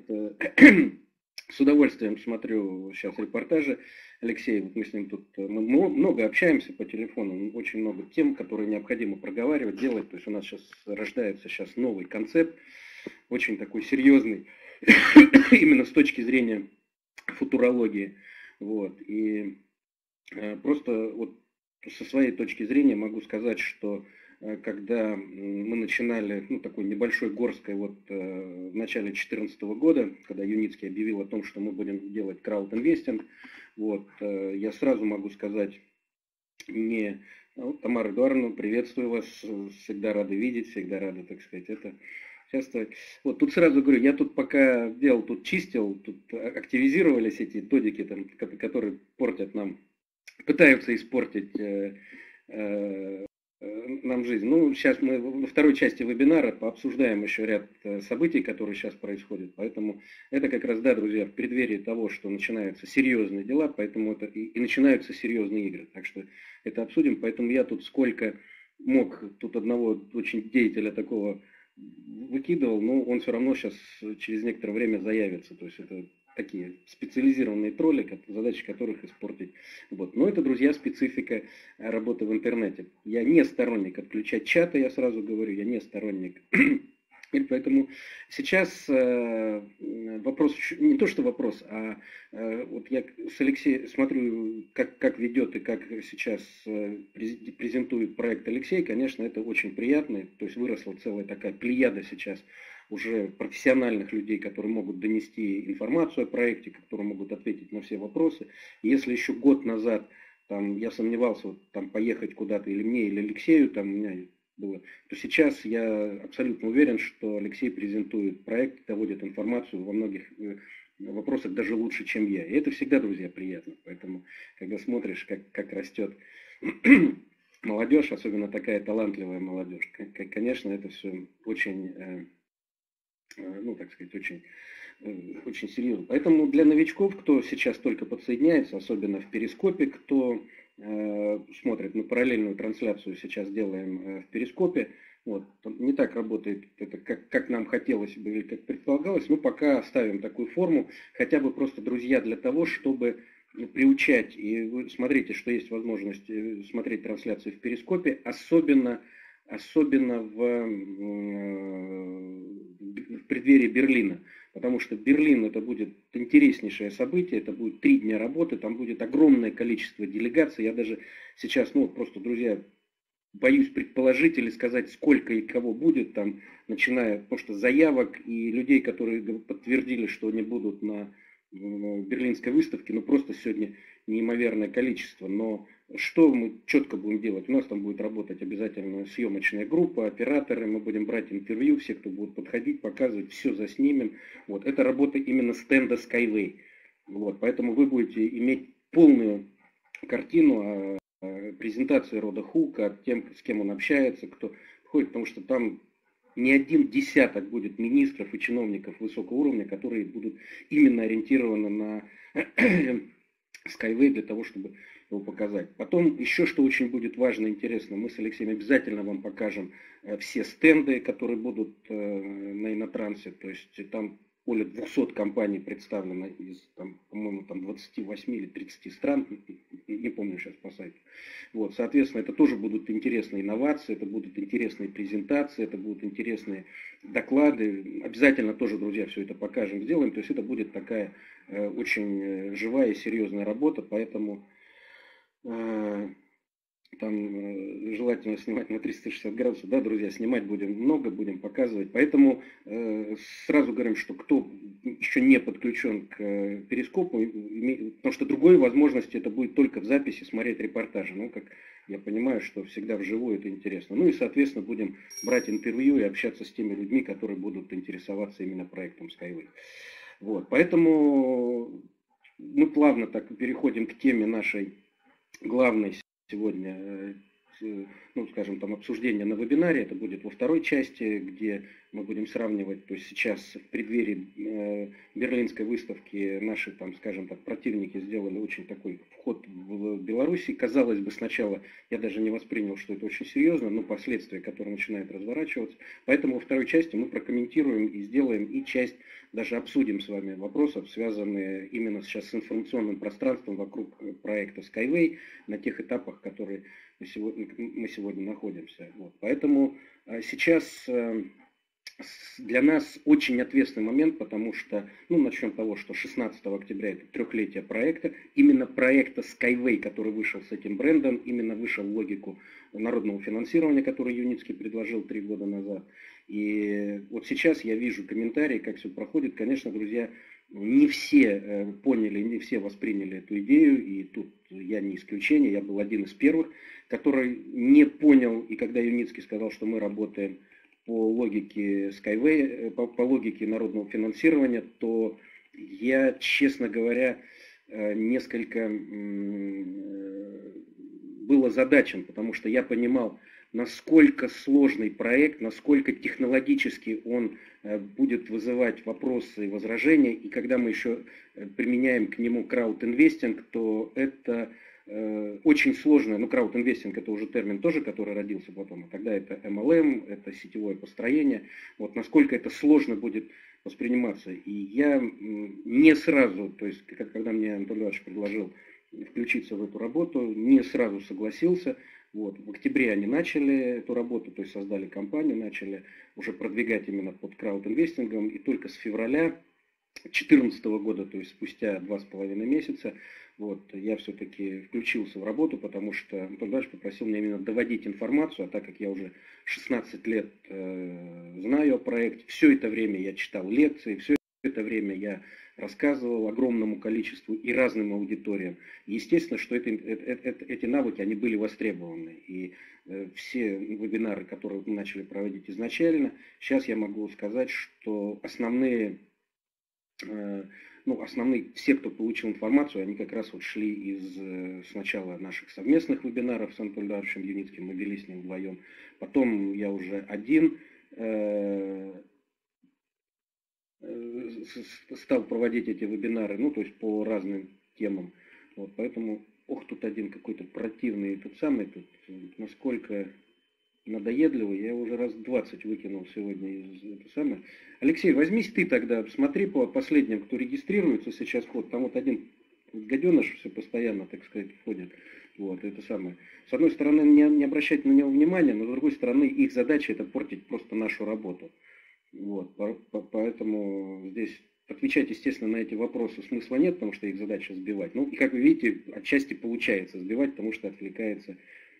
с удовольствием смотрю сейчас репортажи Алексея. Вот мы с ним тут мы много общаемся по телефону, очень много тем, которые необходимо проговаривать, делать. То есть у нас сейчас рождается сейчас новый концепт, очень такой серьезный, именно с точки зрения футурологии. Вот. И просто вот со своей точки зрения могу сказать, что когда мы начинали, ну, такой небольшой горской вот в начале две тысячи четырнадцатого года, когда Юницкий объявил о том, что мы будем делать краудинвестинг, вот, я сразу могу сказать, не, ну, Тамара Эдуардовна, приветствую вас, всегда рады видеть, всегда рады, так сказать, это часто. Вот тут сразу говорю, я тут пока делал, тут чистил, тут активизировались эти тодики, там, которые портят нам, пытаются испортить э, э, нам жизнь. Ну, сейчас мы во второй части вебинара пообсуждаем еще ряд событий, которые сейчас происходят. Поэтому это как раз, да, друзья, в преддверии того, что начинаются серьезные дела, поэтому это и, и начинаются серьезные игры. Так что это обсудим. Поэтому я тут сколько мог, тут одного очень деятеля такого выкидывал, но он все равно сейчас через некоторое время заявится. То есть это такие специализированные тролли, задача которых испортить. Вот. Но это, друзья, специфика работы в интернете. Я не сторонник отключать чаты, я сразу говорю, я не сторонник. И поэтому сейчас э, вопрос, не то что вопрос, а э, вот я с Алексеем смотрю, как, как ведет и как сейчас э, презентует проект Алексей, конечно, это очень приятно. То есть выросла целая такая плеяда сейчас уже профессиональных людей, которые могут донести информацию о проекте, которые могут ответить на все вопросы. Если еще год назад там, я сомневался, вот, там, поехать куда-то или мне, или Алексею, там, у меня было, то сейчас я абсолютно уверен, что Алексей презентует проект, доводит информацию во многих вопросах даже лучше, чем я. И это всегда, друзья, приятно. Поэтому, когда смотришь, как, как растет молодежь, особенно такая талантливая молодежь, конечно, это все очень... ну, так сказать, очень, очень серьезно. Поэтому для новичков, кто сейчас только подсоединяется, особенно в Перископе, кто э, смотрит, мы параллельную трансляцию сейчас делаем э, в Перископе, вот, не так работает это, как, как нам хотелось бы или как предполагалось, но пока оставим такую форму, хотя бы просто, друзья, для того, чтобы приучать, и вы смотрите, что есть возможность смотреть трансляцию в Перископе, особенно Особенно в, в преддверии Берлина. Потому что Берлин это будет интереснейшее событие, это будет три дня работы, там будет огромное количество делегаций. Я даже сейчас, ну просто, друзья, боюсь предположить или сказать, сколько и кого будет там, начиная, потому что заявок и людей, которые подтвердили, что они будут на Берлинской выставке, ну просто сегодня неимоверное количество. Но что мы четко будем делать? У нас там будет работать обязательно съемочная группа, операторы, мы будем брать интервью, все, кто будут подходить, показывать, все заснимем. Вот. Это работа именно стенда Skyway. Вот. Поэтому вы будете иметь полную картину о презентации Рода Хука, о тем, с кем он общается, кто ходит, потому что там не один десяток будет министров и чиновников высокого уровня, которые будут именно ориентированы на Skyway для того, чтобы его показать. Потом еще что очень будет важно и интересно, мы с Алексеем обязательно вам покажем все стенды, которые будут на Инотрансе, то есть там более двухсот компаний представлено из, там, по-моему, там двадцати восьми или тридцати стран, не помню сейчас по сайту. Вот, соответственно, это тоже будут интересные инновации, это будут интересные презентации, это будут интересные доклады. Обязательно тоже, друзья, все это покажем, сделаем. То есть это будет такая э, очень живая и серьезная работа, поэтому э, там э, желательно снимать на триста шестьдесят градусов. Да, друзья, снимать будем много, будем показывать. Поэтому э, сразу говорим, что кто еще не подключен к э, Перископу, име... потому что другой возможности это будет только в записи смотреть репортажи. Ну, как я понимаю, что всегда вживую это интересно. Ну и, соответственно, будем брать интервью и общаться с теми людьми, которые будут интересоваться именно проектом Skyway. Вот, поэтому мы плавно так переходим к теме нашей главной сегодня ну, скажем, там обсуждение на вебинаре, это будет во второй части, где мы будем сравнивать, то есть сейчас в преддверии э, Берлинской выставки наши, там, скажем так, противники сделали очень такой вход в Беларуси. Казалось бы, сначала я даже не воспринял, что это очень серьезно, но последствия, которые начинают разворачиваться. Поэтому во второй части мы прокомментируем и сделаем и часть, даже обсудим с вами вопросов, связанные именно сейчас с информационным пространством вокруг проекта Skyway на тех этапах, которые мы сегодня, мы сегодня находимся. Вот. Поэтому сейчас для нас очень ответственный момент, потому что, ну, начнем с того, что шестнадцатого октября это трехлетие проекта, именно проекта Skyway, который вышел с этим брендом, именно вышел в логику народного финансирования, который Юницкий предложил три года назад. И вот сейчас я вижу комментарии, как все проходит. Конечно, друзья, не все поняли, не все восприняли эту идею, и тут я не исключение, я был один из первых, который не понял, и когда Юницкий сказал, что мы работаем по логике Skyway, по, по логике народного финансирования, то я, честно говоря, несколько был озадачен, потому что я понимал, насколько сложный проект, насколько технологически он будет вызывать вопросы и возражения, и когда мы еще применяем к нему краудинвестинг, то это очень сложно, ну, краудинвестинг это уже термин тоже, который родился потом, а тогда это эм эл эм, это сетевое построение, вот насколько это сложно будет восприниматься. И я не сразу, то есть когда мне Антон Иванович предложил включиться в эту работу, не сразу согласился. Вот. В октябре они начали эту работу, то есть создали компанию, начали уже продвигать именно под краудинвестингом, и только с февраля две тысячи четырнадцатого года, то есть спустя два с половиной месяца, вот, я все-таки включился в работу, потому что Антон Иванович попросил меня именно доводить информацию, а так как я уже шестнадцать лет э, знаю о проекте, все это время я читал лекции, все это время я рассказывал огромному количеству и разным аудиториям. Естественно, что это, это, это, эти навыки, они были востребованы. И э, все вебинары, которые мы начали проводить изначально, сейчас я могу сказать, что основные, э, ну, основные, все, кто получил информацию, они как раз вот шли из э, сначала наших совместных вебинаров с Антоном Ивановичем Юницким, мы вели с ним вдвоем. Потом я уже один э, стал проводить эти вебинары, ну, то есть по разным темам. Вот, поэтому, ох, тут один какой-то противный, тот самый, тут, насколько надоедливый, я уже раз двадцать выкинул сегодня из это самое. Алексей, возьмись ты тогда, смотри по последним, кто регистрируется сейчас вход, там вот один гаденыш все постоянно, так сказать, входит. Вот, это самое. С одной стороны, не, не обращать на него внимания, но с другой стороны, их задача это портить просто нашу работу. Вот, поэтому здесь отвечать, естественно, на эти вопросы смысла нет, потому что их задача сбивать. Ну, и как вы видите, отчасти получается сбивать, потому что отвлекается.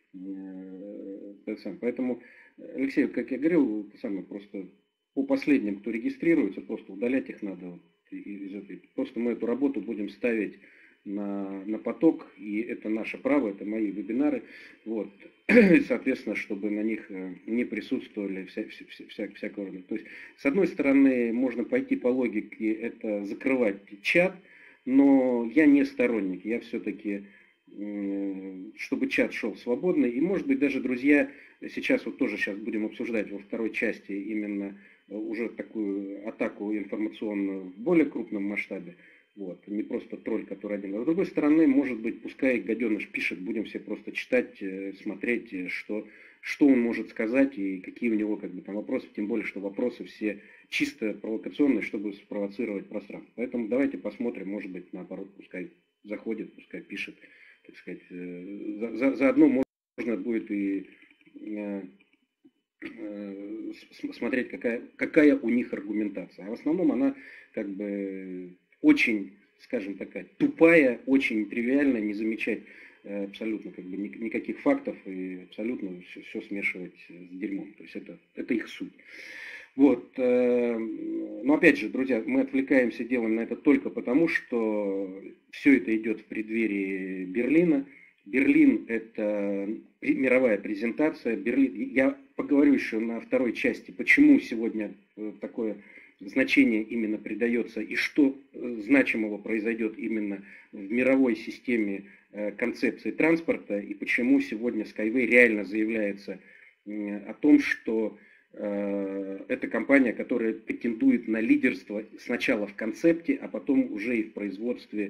Поэтому, Алексей, как я говорил, самое просто по последним, кто регистрируется, просто удалять их надо. Просто мы эту работу будем ставить на, на поток, и это наше право, это мои вебинары. Вот. Соответственно, чтобы на них не присутствовали вся, вся, вся, всякого рода. То есть, с одной стороны, можно пойти по логике, это закрывать чат, но я не сторонник, я все-таки, чтобы чат шел свободный, и, может быть, даже, друзья, сейчас вот тоже сейчас будем обсуждать во второй части именно уже такую атаку информационную в более крупном масштабе. Вот, не просто тролль, который один. А с другой стороны, может быть, пускай гаденыш пишет, будем все просто читать, смотреть, что, что он может сказать и какие у него как бы, там вопросы. Тем более, что вопросы все чисто провокационные, чтобы спровоцировать пространство. Поэтому давайте посмотрим, может быть, наоборот, пускай заходит, пускай пишет, так сказать. За, за, заодно можно будет и э, э, смотреть, какая, какая у них аргументация. А в основном она как бы очень, скажем, такая тупая, очень тривиальная, не замечать э, абсолютно как бы никаких фактов и абсолютно все, все смешивать с дерьмом. То есть это, это их суть. Вот. Э, но опять же, друзья, мы отвлекаемся, делаем на это только потому, что все это идет в преддверии Берлина. Берлин – это мировая презентация. Берлин, я поговорю еще на второй части, почему сегодня такое значение именно придается и что значимого произойдет именно в мировой системе концепции транспорта и почему сегодня Skyway реально заявляется о том, что это компания, которая претендует на лидерство сначала в концепте, а потом уже и в производстве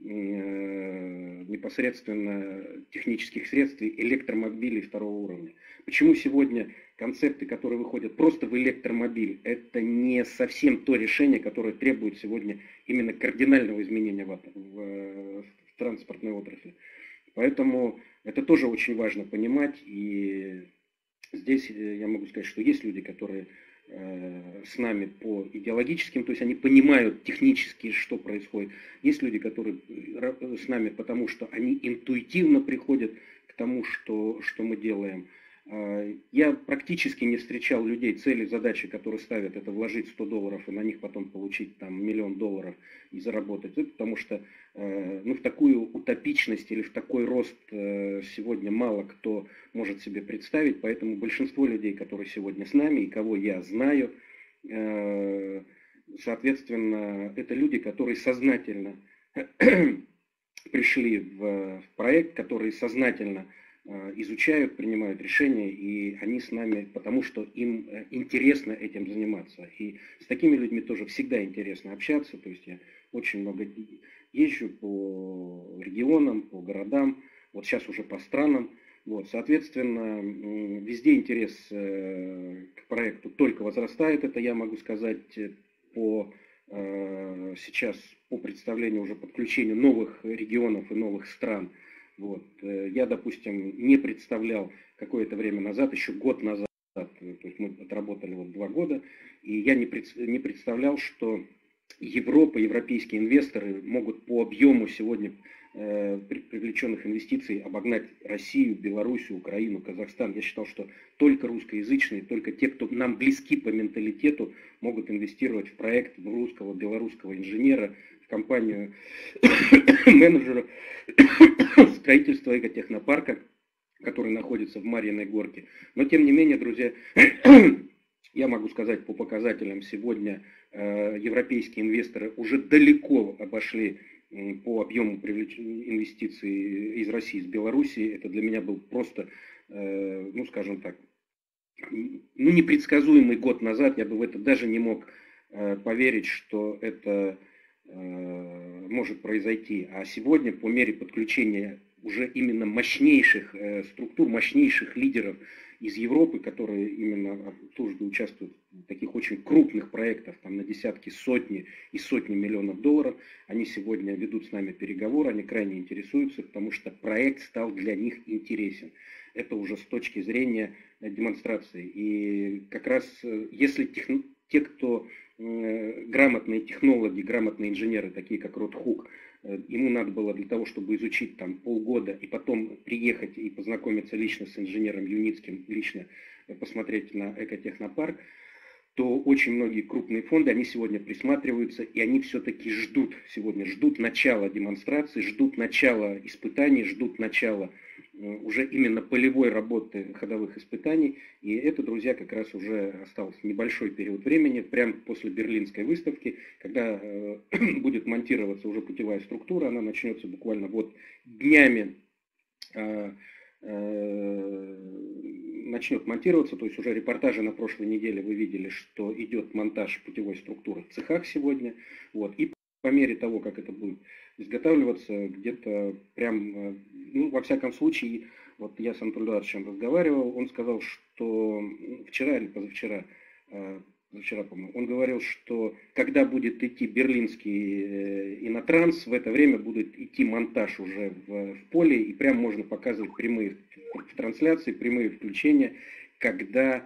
непосредственно технических средств и электромобилей второго уровня. Почему сегодня концепты, которые выходят просто в электромобиль, это не совсем то решение, которое требует сегодня именно кардинального изменения в, в, в транспортной отрасли. Поэтому это тоже очень важно понимать. И здесь я могу сказать, что есть люди, которые с нами по идеологическим, то есть они понимают технически, что происходит. Есть люди, которые с нами потому, что они интуитивно приходят к тому, что, что мы делаем. Я практически не встречал людей, цели, задачи, которые ставят, это вложить сто долларов и на них потом получить там миллион долларов и заработать. Это потому что ну, в такую утопичность или в такой рост сегодня мало кто может себе представить. Поэтому большинство людей, которые сегодня с нами и кого я знаю, соответственно, это люди, которые сознательно пришли в проект, которые сознательно изучают, принимают решения, и они с нами, потому что им интересно этим заниматься. И с такими людьми тоже всегда интересно общаться. То есть я очень много езжу по регионам, по городам, вот сейчас уже по странам. Вот, соответственно, везде интерес к проекту только возрастает. Это я могу сказать по сейчас по представлению уже подключению новых регионов и новых стран. Вот. Я, допустим, не представлял какое-то время назад, еще год назад, то есть мы отработали вот два года, и я не, пред, не представлял, что Европа, европейские инвесторы могут по объему сегодня э, привлеченных инвестиций обогнать Россию, Белоруссию, Украину, Казахстан. Я считал, что только русскоязычные, только те, кто нам близки по менталитету, могут инвестировать в проект русского, белорусского инженера, в компанию менеджера строительства экотехнопарка, который находится в Марьиной Горке. Но тем не менее, друзья, я могу сказать по показателям, сегодня э, европейские инвесторы уже далеко обошли э, по объему привлечения инвестиций из России, из Белоруссии. Это для меня был просто, э, ну скажем так, ну непредсказуемый год назад. Я бы в это даже не мог э, поверить, что это э, может произойти. А сегодня по мере подключения уже именно мощнейших э, структур, мощнейших лидеров из Европы, которые именно тоже участвуют в таких очень крупных проектах, там на десятки, сотни и сотни миллионов долларов, они сегодня ведут с нами переговоры, они крайне интересуются, потому что проект стал для них интересен. Это уже с точки зрения демонстрации. И как раз если тех, те, кто э, грамотные технологи, грамотные инженеры, такие как Род Хук, ему надо было для того, чтобы изучить там полгода и потом приехать и познакомиться лично с инженером Юницким, лично посмотреть на экотехнопарк, то очень многие крупные фонды, они сегодня присматриваются, и они все-таки ждут сегодня, ждут начала демонстрации, ждут начала испытаний, ждут начала уже именно полевой работы ходовых испытаний. И это, друзья, как раз уже остался небольшой период времени, прямо после Берлинской выставки, когда э, будет монтироваться уже путевая структура, она начнется буквально вот днями, э, э, начнет монтироваться, то есть уже репортажи на прошлой неделе вы видели, что идет монтаж путевой структуры в цехах сегодня, вот, и по мере того, как это будет изготавливаться, где-то прям, ну, во всяком случае, вот я с Антоном Эдуардовичем разговаривал, он сказал, что вчера или позавчера, позавчера, по-моему, он говорил, что когда будет идти берлинский инотранс, в это время будет идти монтаж уже в, в поле, и прям можно показывать прямые трансляции, прямые включения, когда,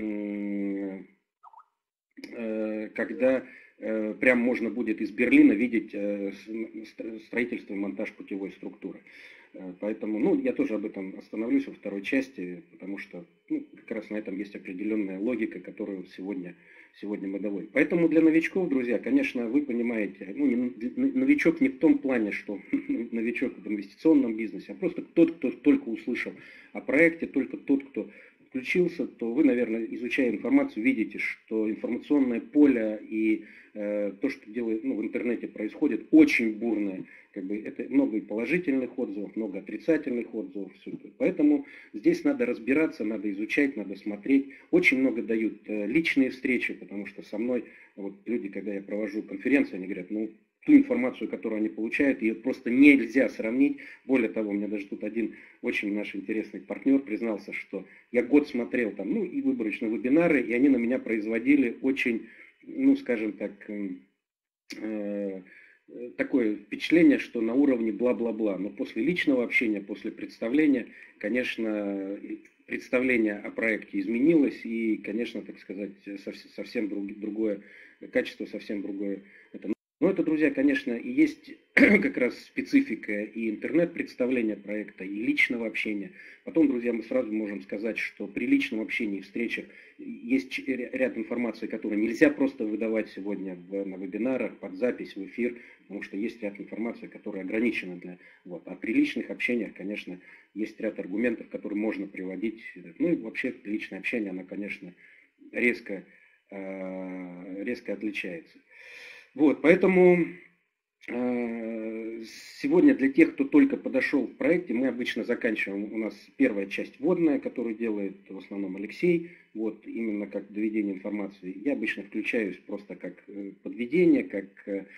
когда прям можно будет из Берлина видеть строительство и монтаж путевой структуры. Поэтому, ну, я тоже об этом остановлюсь во второй части, потому что, ну, как раз на этом есть определенная логика, которую сегодня, сегодня мы доводим. Поэтому для новичков, друзья, конечно, вы понимаете, ну, не, новичок не в том плане, что новичок в инвестиционном бизнесе, а просто тот, кто только услышал о проекте, только тот, кто включился, то вы, наверное, изучая информацию, видите, что информационное поле и э, то, что делает, ну, в интернете происходит, очень бурное. Как бы это много и положительных отзывов, много отрицательных отзывов. Все это. Поэтому здесь надо разбираться, надо изучать, надо смотреть. Очень много дают э, личные встречи, потому что со мной вот люди, когда я провожу конференции, они говорят, ну, ту информацию, которую они получают, ее просто нельзя сравнить. Более того, у меня даже тут один очень наш интересный партнер признался, что я год смотрел там, ну, и выборочно вебинары, и они на меня производили очень, ну, скажем так, э, такое впечатление, что на уровне бла-бла-бла. Но после личного общения, после представления, конечно, представление о проекте изменилось, и, конечно, так сказать, совсем другое качество, совсем другое. Это Но это, друзья, конечно, и есть как раз специфика и интернет-представления проекта, и личного общения. Потом, друзья, мы сразу можем сказать, что при личном общении и встречах есть ряд информации, которую нельзя просто выдавать сегодня в, на вебинарах, под запись, в эфир, потому что есть ряд информации, которая ограничена. Для, вот. А при личных общениях, конечно, есть ряд аргументов, которые можно приводить. Ну и вообще личное общение, оно, конечно, резко, резко отличается. Вот, поэтому э, сегодня для тех, кто только подошел в проекте, мы обычно заканчиваем, у нас первая часть вводная, которую делает в основном Алексей, вот, именно как доведение информации. Я обычно включаюсь просто как подведение, как,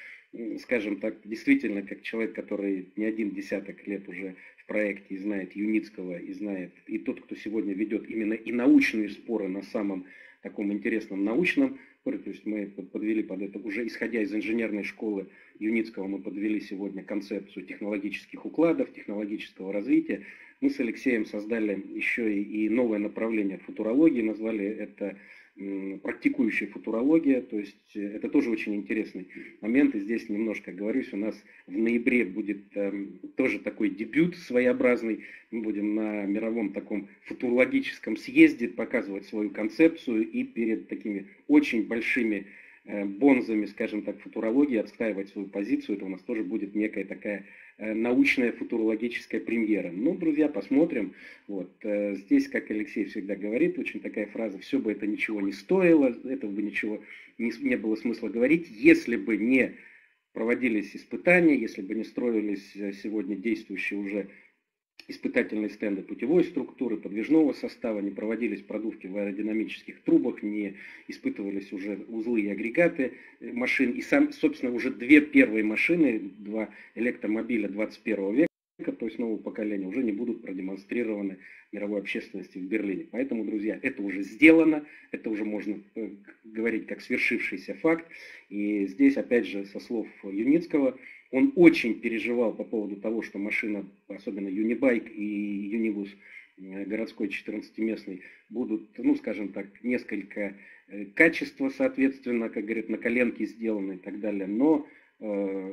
скажем так, действительно, как человек, который не один десяток лет уже в проекте и знает Юницкого, и знает, и тот, кто сегодня ведет именно и научные споры на самом таком интересном научном. То есть мы подвели под это, уже исходя из инженерной школы Юницкого, мы подвели сегодня концепцию технологических укладов, технологического развития. Мы с Алексеем создали еще и новое направление футурологии, назвали это практикующая футурология, то есть это тоже очень интересный момент. И здесь немножко оговорюсь, у нас в ноябре будет э, тоже такой дебют своеобразный. Мы будем на мировом таком футурологическом съезде показывать свою концепцию и перед такими очень большими э, бонзами, скажем так, футурологии отстаивать свою позицию. Это у нас тоже будет некая такая э, научная футурологическая премьера. Ну, друзья, посмотрим. Вот. Э, здесь, как Алексей всегда говорит, очень такая фраза: все бы это ничего не стоило, этого бы ничего не, не было смысла говорить, если бы не проводились испытания, если бы не строились сегодня действующие уже испытательные стенды путевой структуры, подвижного состава, не проводились продувки в аэродинамических трубах, не испытывались уже узлы и агрегаты машин. И, сам, собственно, уже две первые машины, два электромобиля двадцать первого века, то есть нового поколения, уже не будут продемонстрированы мировой общественности в Берлине. Поэтому, друзья, это уже сделано, это уже можно говорить как свершившийся факт. И здесь, опять же, со слов Юницкого, он очень переживал по поводу того, что машина, особенно Юнибайк и Юнибус городской четырнадцатиместный, будут, ну, скажем так, несколько качества, соответственно, как говорят, на коленке сделаны и так далее. Но э,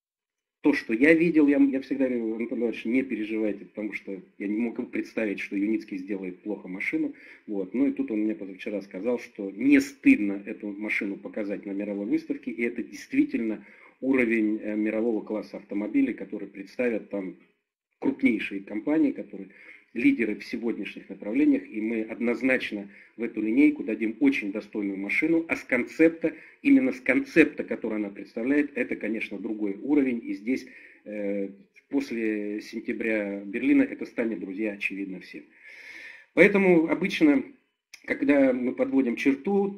то, что я видел, я, я всегда говорю: Антон Иванович, не переживайте, потому что я не мог представить, что Юницкий сделает плохо машину. Вот. Ну и тут он мне позавчера сказал, что не стыдно эту машину показать на мировой выставке, и это действительно уровень мирового класса автомобилей, которые представят там крупнейшие компании, которые лидеры в сегодняшних направлениях, и мы однозначно в эту линейку дадим очень достойную машину, а с концепта, именно с концепта, который она представляет, это, конечно, другой уровень, и здесь э, после сентября Берлина это станет, друзья, очевидно всем. Поэтому обычно, когда мы подводим черту,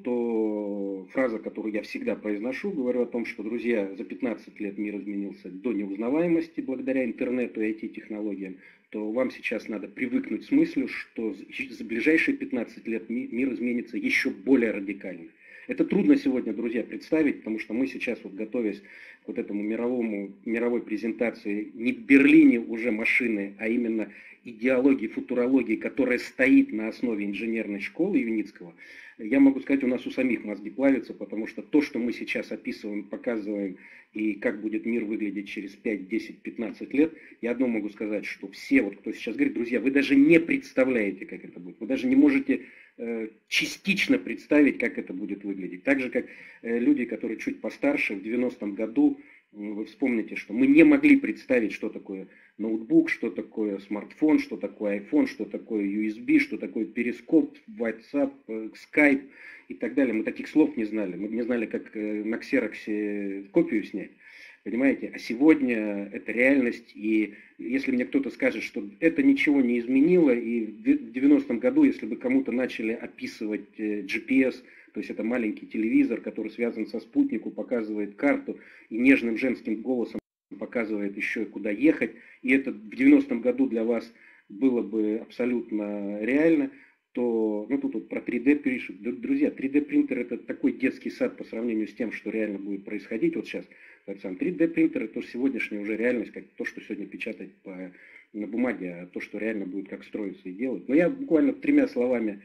то фраза, которую я всегда произношу, говорю о том, что, друзья, за пятнадцать лет мир изменился до неузнаваемости благодаря интернету и ай ти-технологиям, то вам сейчас надо привыкнуть с мыслью, что за ближайшие пятнадцать лет мир изменится еще более радикально. Это трудно сегодня, друзья, представить, потому что мы сейчас, вот готовясь к вот этому мировому, мировой презентации, не в Берлине уже машины, а именно идеологии, футурологии, которая стоит на основе инженерной школы Юницкого, я могу сказать, у нас у самих мозги плавятся, потому что то, что мы сейчас описываем, показываем, и как будет мир выглядеть через пять, десять, пятнадцать лет, я одно могу сказать, что все, вот кто сейчас говорит, друзья, вы даже не представляете, как это будет, вы даже не можете э, частично представить, как это будет выглядеть. Так же, как э, люди, которые чуть постарше, в девяностом году Вы вспомните, что мы не могли представить, что такое ноутбук, что такое смартфон, что такое iPhone, что такое ю эс би, что такое перископ, WhatsApp, Skype и так далее. Мы таких слов не знали. Мы не знали, как на ксероксе копию снять. Понимаете? А сегодня это реальность. И если мне кто-то скажет, что это ничего не изменило, и в девяностом году, если бы кому-то начали описывать джи пи эс, то есть это маленький телевизор, который связан со спутником, показывает карту и нежным женским голосом показывает еще куда ехать, и это в девяностом году для вас было бы абсолютно реально, то, ну тут вот про три дэ пишут. Друзья, три дэ принтер это такой детский сад по сравнению с тем, что реально будет происходить вот сейчас. три дэ принтер это сегодняшняя уже реальность, как то, что сегодня печатать по, на бумаге, а то, что реально будет как строиться и делать. Но я буквально тремя словами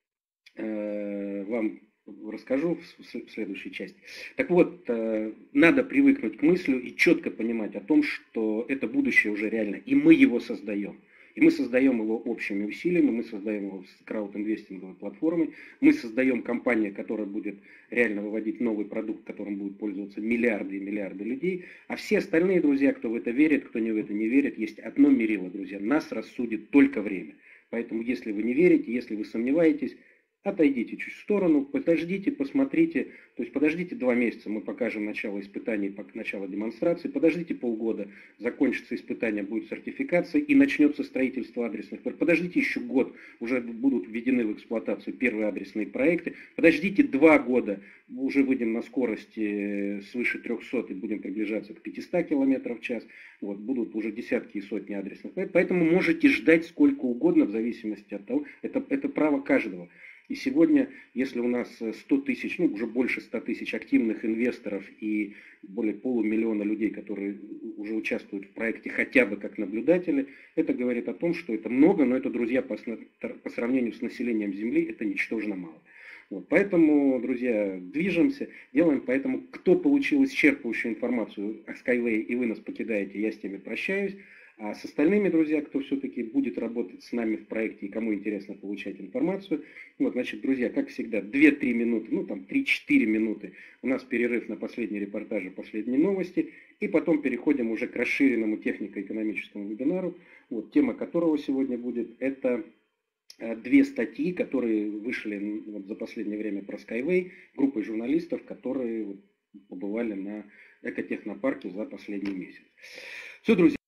э, вам расскажу в следующей части. Так вот, надо привыкнуть к мыслю и четко понимать о том, что это будущее уже реально, и мы его создаем. И мы создаем его общими усилиями, мы создаем его с краудинвестинговой платформой, мы создаем компанию, которая будет реально выводить новый продукт, которым будут пользоваться миллиарды и миллиарды людей. А все остальные, друзья, кто в это верит, кто не в это не верит, есть одно мерило, друзья, нас рассудит только время. Поэтому, если вы не верите, если вы сомневаетесь, отойдите чуть в сторону, подождите, посмотрите, то есть подождите два месяца, мы покажем начало испытаний, начало демонстрации, подождите полгода, закончится испытание, будет сертификация и начнется строительство адресных. Подождите еще год, уже будут введены в эксплуатацию первые адресные проекты, подождите два года, уже выйдем на скорости свыше трехсот и будем приближаться к пятистам километрам в час, вот, будут уже десятки и сотни адресных проектов, поэтому можете ждать сколько угодно в зависимости от того, это, это право каждого. И сегодня, если у нас сто тысяч, ну уже больше ста тысяч активных инвесторов и более полумиллиона людей, которые уже участвуют в проекте хотя бы как наблюдатели, это говорит о том, что это много, но это, друзья, по, по сравнению с населением Земли, это ничтожно мало. Вот, поэтому, друзья, движемся, делаем. Поэтому, кто получил исчерпывающую информацию о Skyway и вы нас покидаете, я с теми прощаюсь. А с остальными, друзья, кто все-таки будет работать с нами в проекте и кому интересно получать информацию, вот, значит, друзья, как всегда, две-три минуты, ну там три-четыре минуты, у нас перерыв на последние репортажи, последние новости, и потом переходим уже к расширенному технико-экономическому вебинару, вот, тема которого сегодня будет, это две статьи, которые вышли вот, за последнее время про Skyway, группой журналистов, которые вот, побывали на экотехнопарке за последний месяц. Все, друзья.